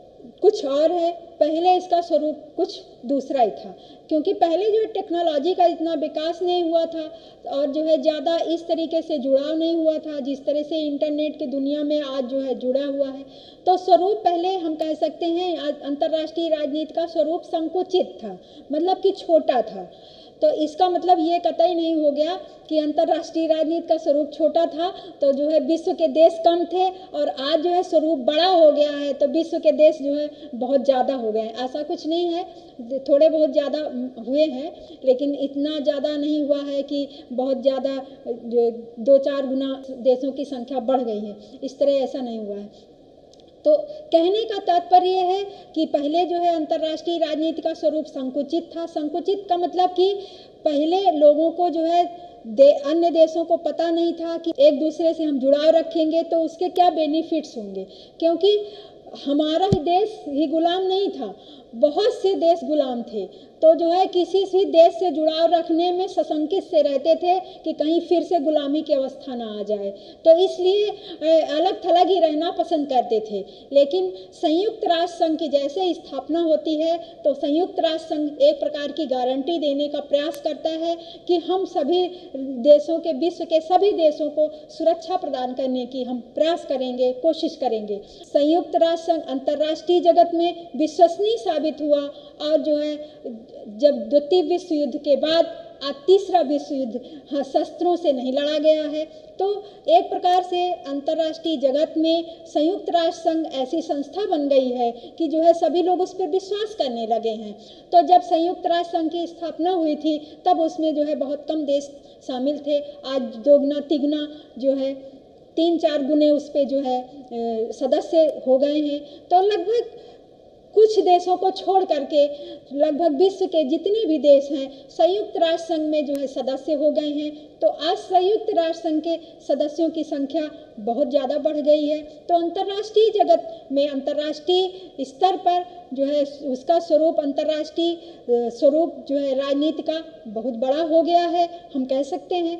कुछ और है, पहले इसका स्वरूप कुछ दूसरा ही था, क्योंकि पहले जो टेक्नोलॉजी का इतना विकास नहीं हुआ था, और जो है ज़्यादा इस तरीके से जुड़ाव नहीं हुआ था जिस तरह से इंटरनेट की दुनिया में आज जो है जुड़ा हुआ है। तो स्वरूप पहले हम कह सकते हैं अंतर्राष्ट्रीय राजनीति का स्वरूप संकुचित था, मतलब कि छोटा था। तो इसका मतलब ये कतई नहीं हो गया कि अंतर्राष्ट्रीय राजनीति का स्वरूप छोटा था तो जो है विश्व के देश कम थे, और आज जो है स्वरूप बड़ा हो गया है तो विश्व के देश जो है बहुत ज़्यादा हो गए हैं। ऐसा कुछ नहीं है, थोड़े बहुत ज़्यादा हुए हैं, लेकिन इतना ज़्यादा नहीं हुआ है कि बहुत ज़्यादा जो 2-4 गुना देशों की संख्या बढ़ गई है, इस तरह ऐसा नहीं हुआ है। तो कहने का तात्पर्य है कि पहले जो है अंतर्राष्ट्रीय राजनीति का स्वरूप संकुचित था। संकुचित का मतलब कि पहले लोगों को जो है अन्य देशों को पता नहीं था कि एक दूसरे से हम जुड़ाव रखेंगे तो उसके क्या बेनिफिट्स होंगे, क्योंकि हमारा ही देश ही गुलाम नहीं था, बहुत से देश गुलाम थे। तो जो है किसी भी देश से जुड़ाव रखने में सशंकित से रहते थे कि कहीं फिर से गुलामी की अवस्था ना आ जाए, तो इसलिए अलग थलग ही रहना पसंद करते थे। लेकिन संयुक्त राष्ट्र संघ की जैसे स्थापना होती है तो संयुक्त राष्ट्र संघ एक प्रकार की गारंटी देने का प्रयास करता है कि हम सभी देशों के, विश्व के सभी देशों को सुरक्षा प्रदान करने की हम प्रयास करेंगे, कोशिश करेंगे। संयुक्त राष्ट्र संघ अंतर्राष्ट्रीय जगत में विश्वसनीय साबित हुआ और जो है जब द्वितीय विश्व युद्ध के बाद आज तीसरा विश्व युद्ध शस्त्रों से नहीं लड़ा गया है, तो एक प्रकार से अंतर्राष्ट्रीय जगत में संयुक्त राष्ट्र संघ ऐसी संस्था बन गई है कि जो है सभी लोग उस पर विश्वास करने लगे हैं। तो जब संयुक्त राष्ट्र संघ की स्थापना हुई थी तब उसमें जो है बहुत कम देश शामिल थे। आज दोगुना तिगुना जो है 3-4 गुने उस पर जो है सदस्य हो गए हैं। तो लगभग कुछ देशों को छोड़ करके लगभग विश्व के जितने भी देश हैं संयुक्त राष्ट्र संघ में जो है सदस्य हो गए हैं। तो आज संयुक्त राष्ट्र संघ के सदस्यों की संख्या बहुत ज़्यादा बढ़ गई है। तो अंतर्राष्ट्रीय जगत में अंतर्राष्ट्रीय स्तर पर जो है उसका स्वरूप, अंतर्राष्ट्रीय स्वरूप जो है राजनीति का बहुत बड़ा हो गया है, हम कह सकते हैं,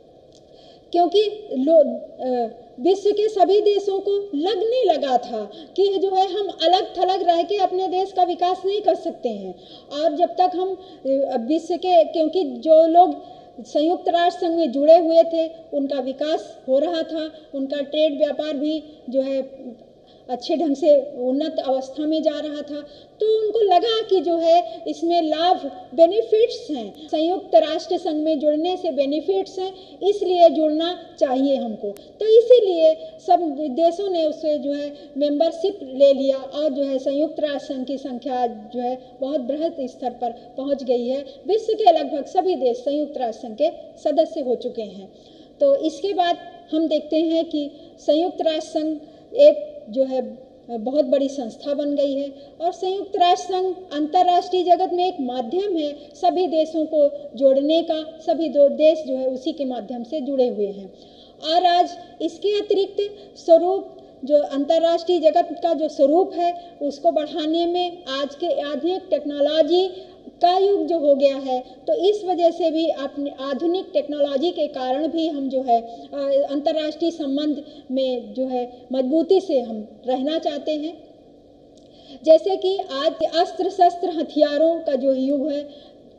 क्योंकि विश्व के सभी देशों को लगने लगा था कि जो है हम अलग थलग रह के अपने देश का विकास नहीं कर सकते हैं। और जब तक हम विश्व के, क्योंकि जो लोग संयुक्त राष्ट्र संघ में जुड़े हुए थे उनका विकास हो रहा था, उनका ट्रेड व्यापार भी जो है अच्छे ढंग से उन्नत अवस्था में जा रहा था, तो उनको लगा कि जो है इसमें लाभ, बेनिफिट्स हैं, संयुक्त राष्ट्र संघ में जुड़ने से बेनिफिट्स हैं, इसलिए जुड़ना चाहिए हमको। तो इसीलिए सब देशों ने उससे जो है मेंबरशिप ले लिया और जो है संयुक्त राष्ट्र संघ की संख्या जो है बहुत बृहद स्तर पर पहुंच गई है। विश्व के लगभग सभी देश संयुक्त राष्ट्र संघ के सदस्य हो चुके हैं। तो इसके बाद हम देखते हैं कि संयुक्त राष्ट्र संघ एक जो है बहुत बड़ी संस्था बन गई है और संयुक्त राष्ट्र संघ अंतर्राष्ट्रीय जगत में एक माध्यम है सभी देशों को जोड़ने का। सभी देश जो है उसी के माध्यम से जुड़े हुए हैं। और आज इसके अतिरिक्त स्वरूप, जो अंतर्राष्ट्रीय जगत का जो स्वरूप है उसको बढ़ाने में आज के आधुनिक टेक्नोलॉजी का युग जो हो गया है, तो इस वजह से भी अपनी आधुनिक टेक्नोलॉजी के कारण भी हम जो है अंतर्राष्ट्रीय संबंध में जो है मजबूती से हम रहना चाहते हैं। जैसे कि आज अस्त्र शस्त्र हथियारों का जो युग है,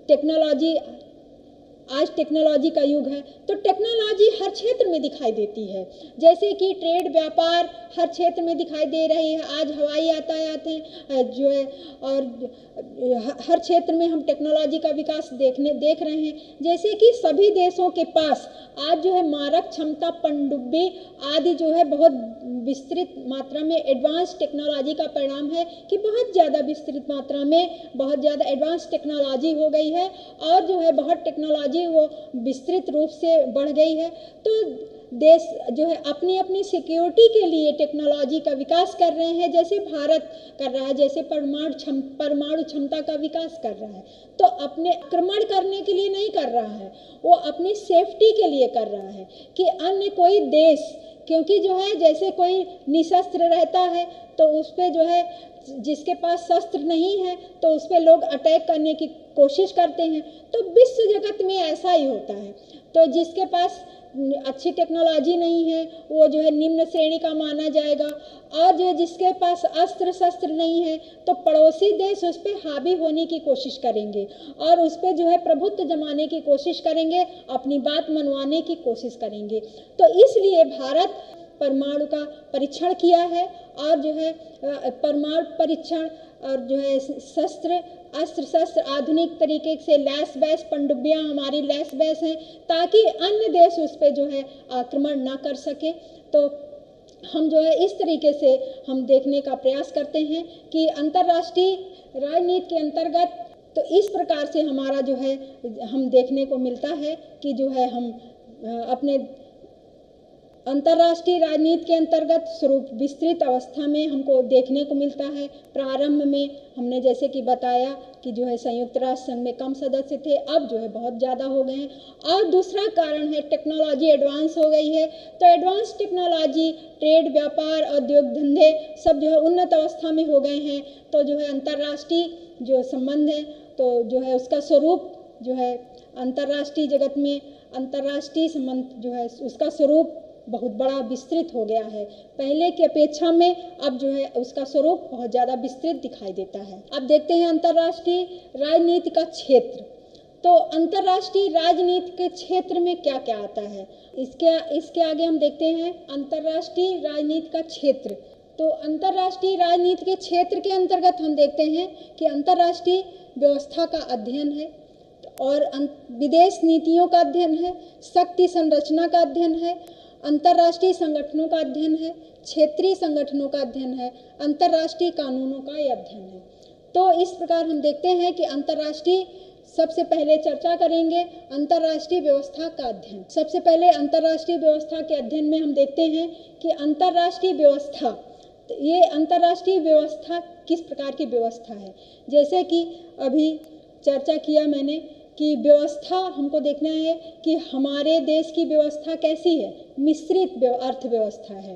आज टेक्नोलॉजी का युग है, तो टेक्नोलॉजी हर क्षेत्र में दिखाई देती है। जैसे कि ट्रेड व्यापार हर क्षेत्र में दिखाई दे रही है। आज हवाई यातायात है जो है, और हर क्षेत्र में हम टेक्नोलॉजी का विकास देख रहे हैं। जैसे कि सभी देशों के पास आज जो है मारक क्षमता, पनडुब्बी आदि जो है बहुत विस्तृत मात्रा में एडवांस टेक्नोलॉजी का परिणाम है कि बहुत ज़्यादा विस्तृत मात्रा में बहुत ज़्यादा एडवांस टेक्नोलॉजी हो गई है और जो है बहुत टेक्नोलॉजी वो विस्तृत रूप से बढ़ गई है। तो देश जो है अपनी अपनी सिक्योरिटी के लिए टेक्नोलॉजी का विकास कर रहे हैं। जैसे भारत कर रहा है, जैसे परमाणु क्षमता का विकास कर रहा है, तो अपने आक्रमण करने के लिए नहीं कर रहा है, वो अपनी सेफ्टी के लिए कर रहा है कि अन्य कोई देश, क्योंकि जो है जैसे कोई निशस्त्र रहता है तो उस पर जो है जिसके पास शस्त्र नहीं है तो उस पर लोग अटैक करने की कोशिश करते हैं। तो विश्व जगत में ऐसा ही होता है। तो जिसके पास अच्छी टेक्नोलॉजी नहीं है वो जो है निम्न श्रेणी का माना जाएगा, और जो जिसके पास अस्त्र शस्त्र नहीं है तो पड़ोसी देश उस पर हावी होने की कोशिश करेंगे और उस पर जो है प्रभुत्व जमाने की कोशिश करेंगे, अपनी बात मनवाने की कोशिश करेंगे। तो इसलिए भारत परमाणु का परीक्षण किया है और जो है परमाणु परीक्षण और जो है अस्त्र शस्त्र आधुनिक तरीके से लैस बैस पनडुब्बियाँ हमारी लैस बैस हैं ताकि अन्य देश उस पर जो है आक्रमण ना कर सके। तो हम जो है इस तरीके से हम देखने का प्रयास करते हैं कि अंतर्राष्ट्रीय राजनीति के अंतर्गत तो इस प्रकार से हमारा जो है हम देखने को मिलता है कि जो है हम अपने अंतर्राष्ट्रीय राजनीति के अंतर्गत स्वरूप विस्तृत अवस्था में हमको देखने को मिलता है। प्रारंभ में हमने जैसे कि बताया कि जो है संयुक्त राष्ट्र संघ में कम सदस्य थे, अब जो है बहुत ज़्यादा हो गए हैं। और दूसरा कारण है टेक्नोलॉजी एडवांस हो गई है, तो एडवांस टेक्नोलॉजी, ट्रेड, व्यापार, उद्योग धंधे सब जो है उन्नत अवस्था में हो गए हैं। तो जो है अंतर्राष्ट्रीय जो संबंध है तो जो है उसका स्वरूप जो है अंतर्राष्ट्रीय जगत में अंतर्राष्ट्रीय संबंध जो है उसका स्वरूप बहुत बड़ा विस्तृत हो गया है। पहले की अपेक्षा में अब जो है उसका स्वरूप बहुत ज़्यादा विस्तृत दिखाई देता है। अब देखते हैं अंतर्राष्ट्रीय राजनीति का क्षेत्र। तो अंतर्राष्ट्रीय राजनीति के क्षेत्र में क्या क्या आता है, इसके आगे हम देखते हैं अंतर्राष्ट्रीय राजनीति का क्षेत्र। तो अंतर्राष्ट्रीय राजनीति के क्षेत्र के अंतर्गत हम देखते हैं कि अंतर्राष्ट्रीय व्यवस्था का अध्ययन है और विदेश नीतियों का अध्ययन है, शक्ति संरचना का अध्ययन है, अंतर्राष्ट्रीय संगठनों का अध्ययन है, क्षेत्रीय संगठनों का अध्ययन है, अंतर्राष्ट्रीय कानूनों का ये अध्ययन है। तो इस प्रकार हम देखते हैं कि अंतर्राष्ट्रीय, सबसे पहले चर्चा करेंगे अंतर्राष्ट्रीय व्यवस्था का अध्ययन। सबसे पहले अंतर्राष्ट्रीय व्यवस्था के अध्ययन में हम देखते हैं कि अंतर्राष्ट्रीय व्यवस्था, ये अंतर्राष्ट्रीय व्यवस्था किस प्रकार की व्यवस्था है। जैसे कि अभी चर्चा किया मैंने कि व्यवस्था हमको देखना है कि हमारे देश की व्यवस्था कैसी है, मिश्रित अर्थव्यवस्था है,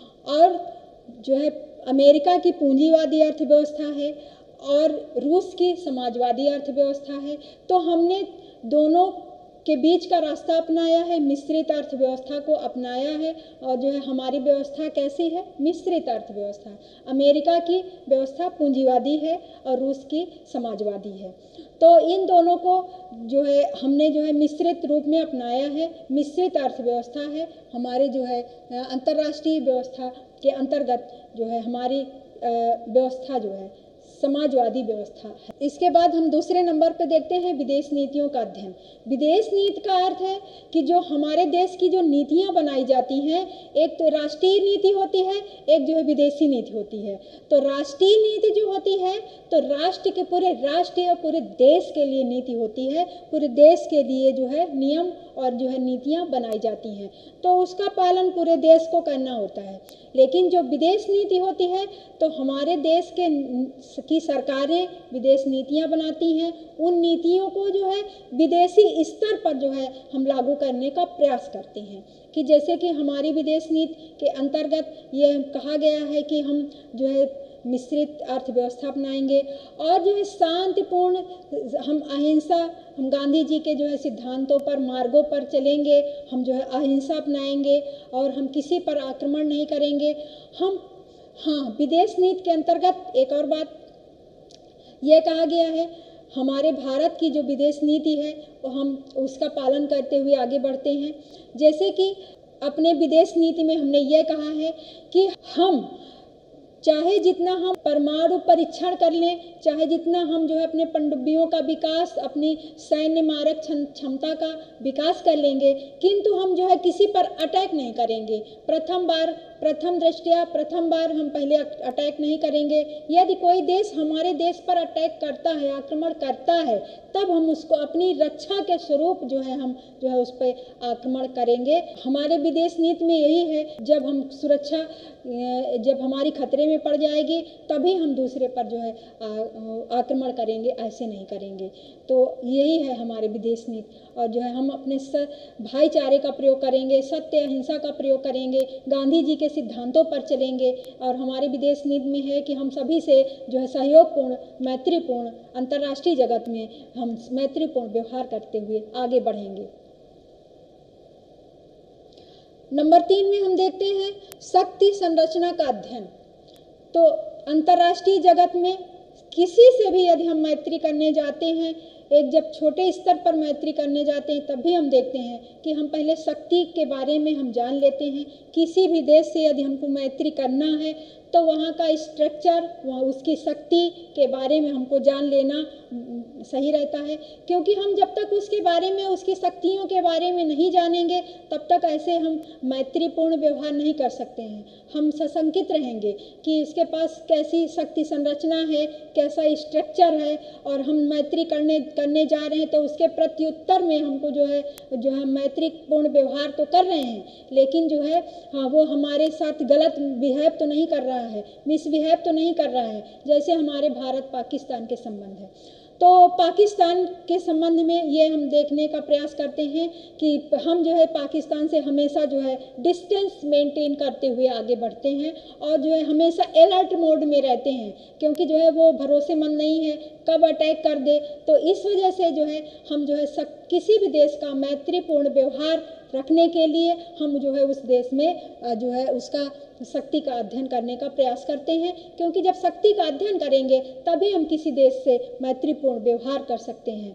और जो है अमेरिका की पूंजीवादी अर्थव्यवस्था है और रूस की समाजवादी अर्थव्यवस्था है। तो हमने दोनों के बीच का रास्ता अपनाया है, मिश्रित अर्थव्यवस्था को अपनाया है। और जो है हमारी व्यवस्था कैसी है, मिश्रित अर्थव्यवस्था। अमेरिका की व्यवस्था पूंजीवादी है और रूस की समाजवादी है। तो इन दोनों को जो है हमने जो है मिश्रित रूप में अपनाया है, मिश्रित अर्थव्यवस्था है हमारे जो है अंतर्राष्ट्रीय व्यवस्था के अंतर्गत जो है हमारी व्यवस्था जो है समाजवादी व्यवस्था है। इसके बाद हम दूसरे नंबर पे देखते हैं विदेश नीतियों का अध्ययन। विदेश नीति का अर्थ है कि जो हमारे देश की जो नीतियां बनाई जाती हैं, एक तो राष्ट्रीय नीति होती है, एक जो है विदेशी नीति होती है। तो राष्ट्रीय नीति जो होती है तो राष्ट्र के पूरे राष्ट्र और पूरे देश के लिए नीति होती है, पूरे देश के लिए जो है नियम और जो है नीतियां बनाई जाती हैं, तो उसका पालन पूरे देश को करना होता है। लेकिन जो विदेश नीति होती है तो हमारे देश की सरकारें विदेश नीतियां बनाती हैं, उन नीतियों को जो है विदेशी स्तर पर जो है हम लागू करने का प्रयास करते हैं। कि जैसे कि हमारी विदेश नीति के अंतर्गत ये कहा गया है कि हम जो है मिश्रित अर्थव्यवस्था अपनाएंगे और जो है शांतिपूर्ण, हम अहिंसा, हम गांधी जी के जो है सिद्धांतों पर, मार्गों पर चलेंगे, हम जो है अहिंसा अपनाएंगे और हम किसी पर आक्रमण नहीं करेंगे। हम विदेश नीति के अंतर्गत एक और बात यह कहा गया है, हमारे भारत की जो विदेश नीति है वो हम उसका पालन करते हुए आगे बढ़ते हैं। जैसे कि अपने विदेश नीति में हमने ये कहा है कि हम चाहे जितना हम परमाणु परीक्षण कर लें, चाहे जितना हम जो है अपने पनडुब्बियों का विकास, अपनी सैन्य मारक क्षमता का विकास कर लेंगे, किंतु हम जो है किसी पर अटैक नहीं करेंगे। प्रथम बार हम पहले अटैक नहीं करेंगे। यदि कोई देश हमारे देश पर अटैक करता है, आक्रमण करता है, तब हम उसको अपनी रक्षा के स्वरूप जो है हम जो है उस पर आक्रमण करेंगे। हमारे विदेश नीति में यही है, जब हम सुरक्षा, जब हमारी खतरे में पड़ जाएगी तभी हम दूसरे पर जो है आक्रमण करेंगे, ऐसे नहीं करेंगे। तो यही है हमारे विदेश नीति। और जो है हम अपने भाईचारे का प्रयोग करेंगे, सत्य अहिंसा का प्रयोग करेंगे, गांधी जी के सिद्धांतों पर चलेंगे। और हमारे विदेश नीति में है कि हम सभी से जो है सहयोगपूर्ण, मैत्रीपूर्ण, अंतर्राष्ट्रीय जगत में हम मैत्रीपूर्ण व्यवहार करते हुए आगे बढ़ेंगे। नंबर 3 में हम देखते हैं शक्ति संरचना का अध्ययन। तो अंतर्राष्ट्रीय जगत में किसी से भी यदि हम मैत्री करने जाते हैं, एक जब छोटे स्तर पर मैत्री करने जाते हैं तब भी हम देखते हैं कि हम पहले शक्ति के बारे में हम जान लेते हैं। किसी भी देश से यदि हमको मैत्री करना है तो वहाँ का स्ट्रक्चर, वहाँ उसकी शक्ति के बारे में हमको जान लेना सही रहता है, क्योंकि हम जब तक उसके बारे में, उसकी शक्तियों के बारे में नहीं जानेंगे तब तक ऐसे हम मैत्रीपूर्ण व्यवहार नहीं कर सकते हैं। हम सशंकित रहेंगे कि इसके पास कैसी शक्ति संरचना है, कैसा स्ट्रक्चर है, और हम मैत्री करने जा रहे हैं तो उसके प्रत्युत्तर में हमको जो है मैत्रीपूर्ण व्यवहार तो कर रहे हैं, लेकिन जो है हाँ वो हमारे साथ गलत बिहेव तो नहीं कर रहा है, मिसबिहेव तो नहीं कर रहा है, जैसे हमारे भारत पाकिस्तान के संबंध है। तो पाकिस्तान के संबंध में ये हम देखने का प्रयास करते हैं कि हम जो है पाकिस्तान से हमेशा जो है डिस्टेंस मेंटेन करते हुए आगे बढ़ते हैं और जो है हमेशा अलर्ट मोड में रहते हैं, क्योंकि जो है वो भरोसेमंद नहीं है, कब अटैक कर दे। तो इस वजह से जो है हम जो है किसी भी देश का मैत्रीपूर्ण व्यवहार रखने के लिए हम जो है उस देश में जो है उसका शक्ति का अध्ययन करने का प्रयास करते हैं, क्योंकि जब शक्ति का अध्ययन करेंगे तभी हम किसी देश से मैत्रीपूर्ण व्यवहार कर सकते हैं।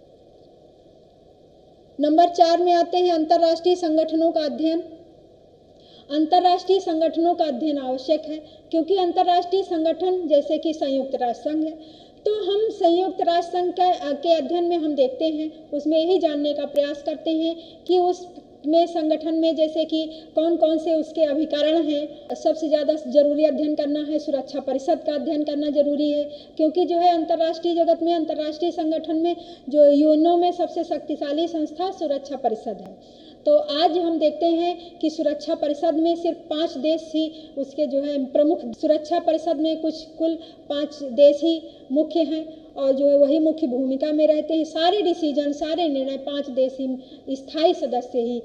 नंबर 4 में आते हैं अंतर्राष्ट्रीय संगठनों का अध्ययन। अंतर्राष्ट्रीय संगठनों का अध्ययन आवश्यक है, क्योंकि अंतर्राष्ट्रीय संगठन जैसे कि संयुक्त राष्ट्र संघ है, तो हम संयुक्त राष्ट्र संघ के अध्ययन में हम देखते हैं, उसमें यही जानने का प्रयास करते हैं कि उस में संगठन में जैसे कि कौन कौन से उसके अभिकरण हैं। सबसे ज़्यादा जरूरी अध्ययन करना है सुरक्षा परिषद का अध्ययन करना जरूरी है, क्योंकि जो है अंतर्राष्ट्रीय जगत में अंतर्राष्ट्रीय संगठन में जो यूएनओ में सबसे शक्तिशाली संस्था सुरक्षा परिषद है। तो आज हम देखते हैं कि सुरक्षा परिषद में सिर्फ 5 देश ही उसके जो है प्रमुख, सुरक्षा परिषद में कुल 5 देश ही मुख्य हैं और जो है वही मुख्य भूमिका में रहते हैं। सारे डिसीजन, सारे निर्णय 5 देश ही स्थायी सदस्य ही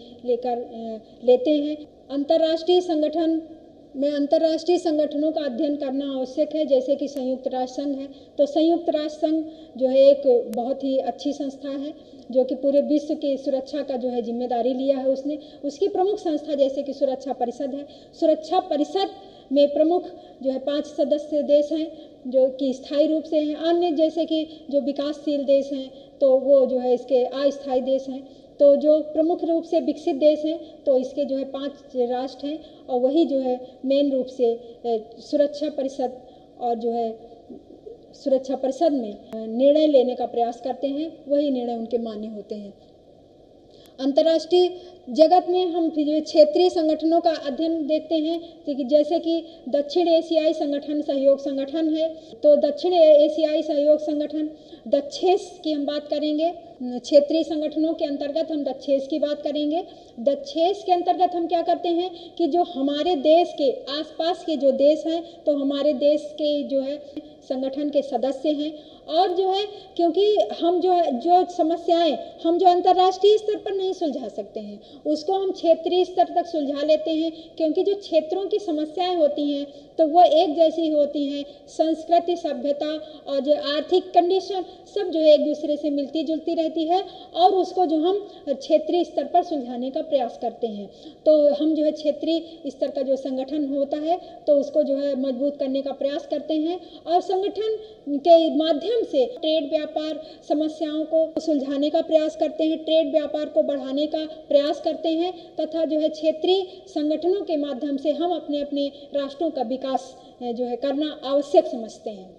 लेते हैं। अंतर्राष्ट्रीय संगठन में अंतर्राष्ट्रीय संगठनों का अध्ययन करना आवश्यक है, जैसे कि संयुक्त राष्ट्र संघ है। तो संयुक्त राष्ट्र संघ जो है एक बहुत ही अच्छी संस्था है जो कि पूरे विश्व की सुरक्षा का जो है जिम्मेदारी लिया है उसने। उसकी प्रमुख संस्था जैसे कि सुरक्षा परिषद है। सुरक्षा परिषद में प्रमुख जो है 5 सदस्य देश हैं जो कि स्थायी रूप से हैं। अन्य जैसे कि जो विकासशील देश हैं तो वो जो है इसके अस्थायी देश हैं। तो जो प्रमुख रूप से विकसित देश हैं तो इसके जो है 5 राष्ट्र हैं और वही जो है मेन रूप से सुरक्षा परिषद और जो है सुरक्षा परिषद में निर्णय लेने का प्रयास करते हैं, वही निर्णय उनके मान्य होते हैं। अंतर्राष्ट्रीय जगत में हम जो क्षेत्रीय संगठनों का अध्ययन देखते हैं, जैसे कि दक्षिण एशियाई संगठन सहयोग संगठन है। तो दक्षिण एशियाई सहयोग संगठन दक्षेस की हम बात करेंगे। क्षेत्रीय संगठनों के अंतर्गत हम दक्षेस की बात करेंगे। दक्षेस के अंतर्गत हम क्या करते हैं कि जो हमारे देश के आसपास के जो देश हैं तो हमारे देश के जो है संगठन के सदस्य हैं और जो है क्योंकि हम जो समस्याएं हम जो अंतर्राष्ट्रीय स्तर पर नहीं सुलझा सकते हैं उसको हम क्षेत्रीय स्तर तक सुलझा लेते हैं, क्योंकि जो क्षेत्रों की समस्याएं होती हैं तो वो एक जैसी होती हैं। संस्कृति, सभ्यता और जो आर्थिक कंडीशन सब जो है एक दूसरे से मिलती जुलती रहती है और उसको जो हम क्षेत्रीय स्तर पर सुलझाने का प्रयास करते हैं। तो हम जो है क्षेत्रीय स्तर का जो संगठन होता है तो उसको जो है मजबूत करने का प्रयास करते हैं और संगठन के माध्यम से ट्रेड व्यापार समस्याओं को सुलझाने का प्रयास करते हैं, ट्रेड व्यापार को बढ़ाने का प्रयास करते हैं तथा जो है क्षेत्रीय संगठनों के माध्यम से हम अपने अपने राष्ट्रों का विकास जो है करना आवश्यक समझते हैं।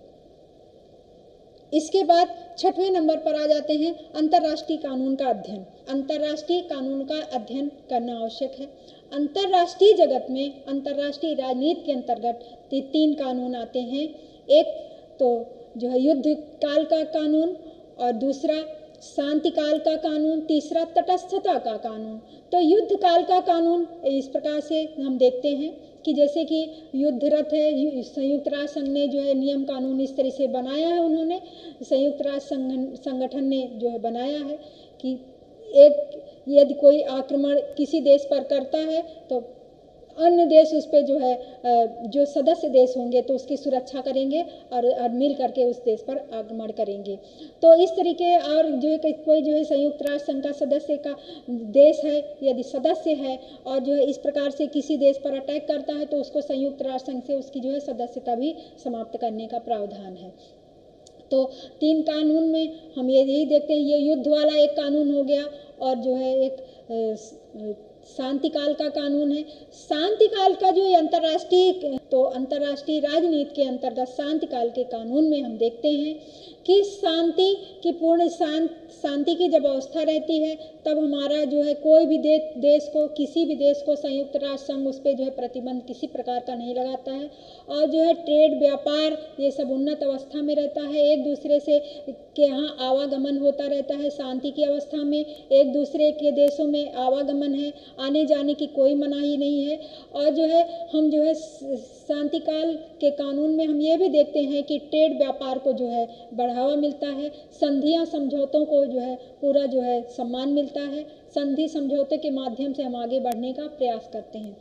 इसके बाद 6वें नंबर पर आ जाते हैं अंतर्राष्ट्रीय कानून का अध्ययन। अंतर्राष्ट्रीय कानून का अध्ययन करना आवश्यक है। अंतर्राष्ट्रीय जगत में अंतर्राष्ट्रीय राजनीति के अंतर्गत 3 कानून आते हैं। एक तो जो है युद्ध काल का कानून और दूसरा शांति काल का कानून, तीसरा तटस्थता का कानून। तो युद्ध काल का कानून इस प्रकार से हम देखते हैं कि जैसे कि युद्धरत है, संयुक्त राष्ट्र संघ ने जो है नियम कानून इस तरह से बनाया है, उन्होंने संयुक्त राष्ट्र संगठन ने जो है बनाया है कि यदि कोई आक्रमण किसी देश पर करता है तो अन्य देश उस पर जो है जो सदस्य देश होंगे तो उसकी सुरक्षा करेंगे और मिल करके उस देश पर आक्रमण करेंगे। तो इस तरीके और जो है कोई जो है संयुक्त राष्ट्र संघ का सदस्य का देश है यदि सदस्य है और जो है इस प्रकार से किसी देश पर अटैक करता है तो उसको संयुक्त राष्ट्र संघ से उसकी जो है सदस्यता भी समाप्त करने का प्रावधान है। तो 3 कानून में हम यही देखते हैं, ये युद्ध वाला एक कानून हो गया और जो है एक शांति काल का कानून है। शांति काल का जो अंतर्राष्ट्रीय तो अंतर्राष्ट्रीय राजनीति के अंतर्गत शांतिकाल के कानून में हम देखते हैं कि शांति की पूर्ण शांति की जब अवस्था रहती है तब हमारा जो है कोई भी देश को, किसी भी देश को संयुक्त राष्ट्र संघ उस पर जो है प्रतिबंध किसी प्रकार का नहीं लगाता है। और जो है ट्रेड, व्यापार, ये सब उन्नत अवस्था में रहता है। एक दूसरे से के यहाँ आवागमन होता रहता है। शांति की अवस्था में एक दूसरे के देशों में आवागमन है, आने जाने की कोई मनाही नहीं है। और जो है हम जो है शांतिकाल के कानून में हम ये भी देखते हैं कि ट्रेड, व्यापार को जो है बढ़ावा मिलता है। संधियाँ, समझौतों को जो है पूरा जो है सम्मान मिलता है। संधि समझौते के माध्यम से हम आगे बढ़ने का प्रयास करते हैं।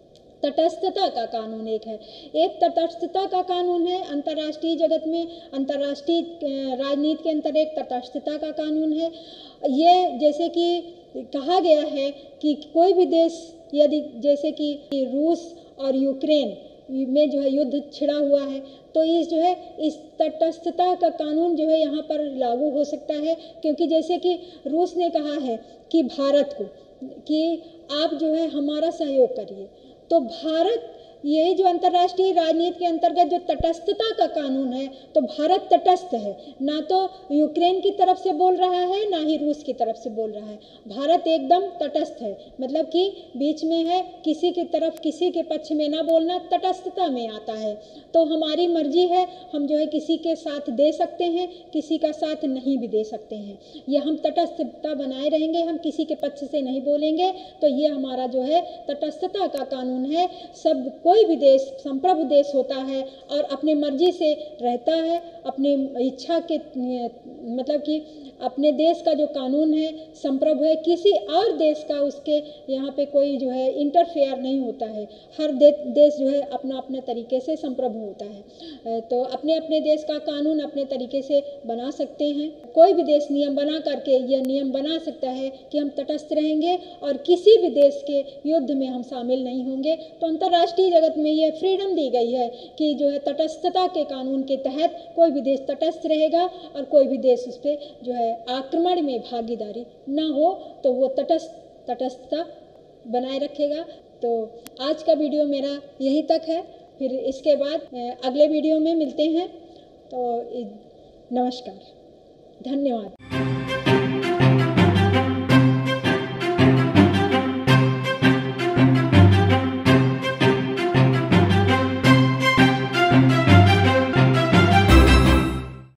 तटस्थता का कानून एक तटस्थता का कानून है। अंतर्राष्ट्रीय जगत में, अंतर्राष्ट्रीय राजनीति के अंतर एक तटस्थता का कानून है। ये जैसे कि कहा गया है कि कोई भी देश यदि, जैसे कि रूस और यूक्रेन में जो है युद्ध छिड़ा हुआ है, तो इस तटस्थता का कानून जो है यहाँ पर लागू हो सकता है। क्योंकि जैसे कि रूस ने कहा है कि भारत को कि आप जो है हमारा सहयोग करिए, तो भारत, यही जो अंतर्राष्ट्रीय राजनीति के अंतर्गत जो तटस्थता का कानून है, तो भारत तटस्थ है, ना तो यूक्रेन की तरफ से बोल रहा है ना ही रूस की तरफ से बोल रहा है। भारत एकदम तटस्थ है, मतलब कि बीच में है, किसी की तरफ, किसी के पक्ष में ना बोलना तटस्थता में आता है। तो हमारी मर्जी है, हम जो है किसी के साथ दे सकते हैं, किसी का साथ नहीं भी दे सकते हैं। ये हम तटस्थता बनाए रहेंगे, हम किसी के पक्ष से नहीं बोलेंगे। तो ये हमारा जो है तटस्थता का कानून है। सब कोई भी देश संप्रभु देश होता है और अपने मर्जी से रहता है, अपनी इच्छा के, मतलब कि अपने देश का जो कानून है संप्रभु है, किसी और देश का उसके यहाँ पे कोई जो है इंटरफेयर नहीं होता है। हर देश जो है अपना अपने तरीके से संप्रभु होता है। तो अपने अपने देश का कानून अपने तरीके से बना सकते हैं। कोई भी देश नियम बना करके यह नियम बना सकता है कि हम तटस्थ रहेंगे और किसी भी देश के युद्ध में हम शामिल नहीं होंगे। तो अंतर्राष्ट्रीय जगत में यह फ्रीडम दी गई है कि जो है तटस्थता के कानून के तहत कोई भी देश तटस्थ रहेगा और कोई भी देश उस पर जो है आक्रमण में भागीदारी ना हो, तो वो तटस्थता बनाए रखेगा। तो आज का वीडियो मेरा यहीं तक है, फिर इसके बाद अगले वीडियो में मिलते हैं। तो नमस्कार, धन्यवाद।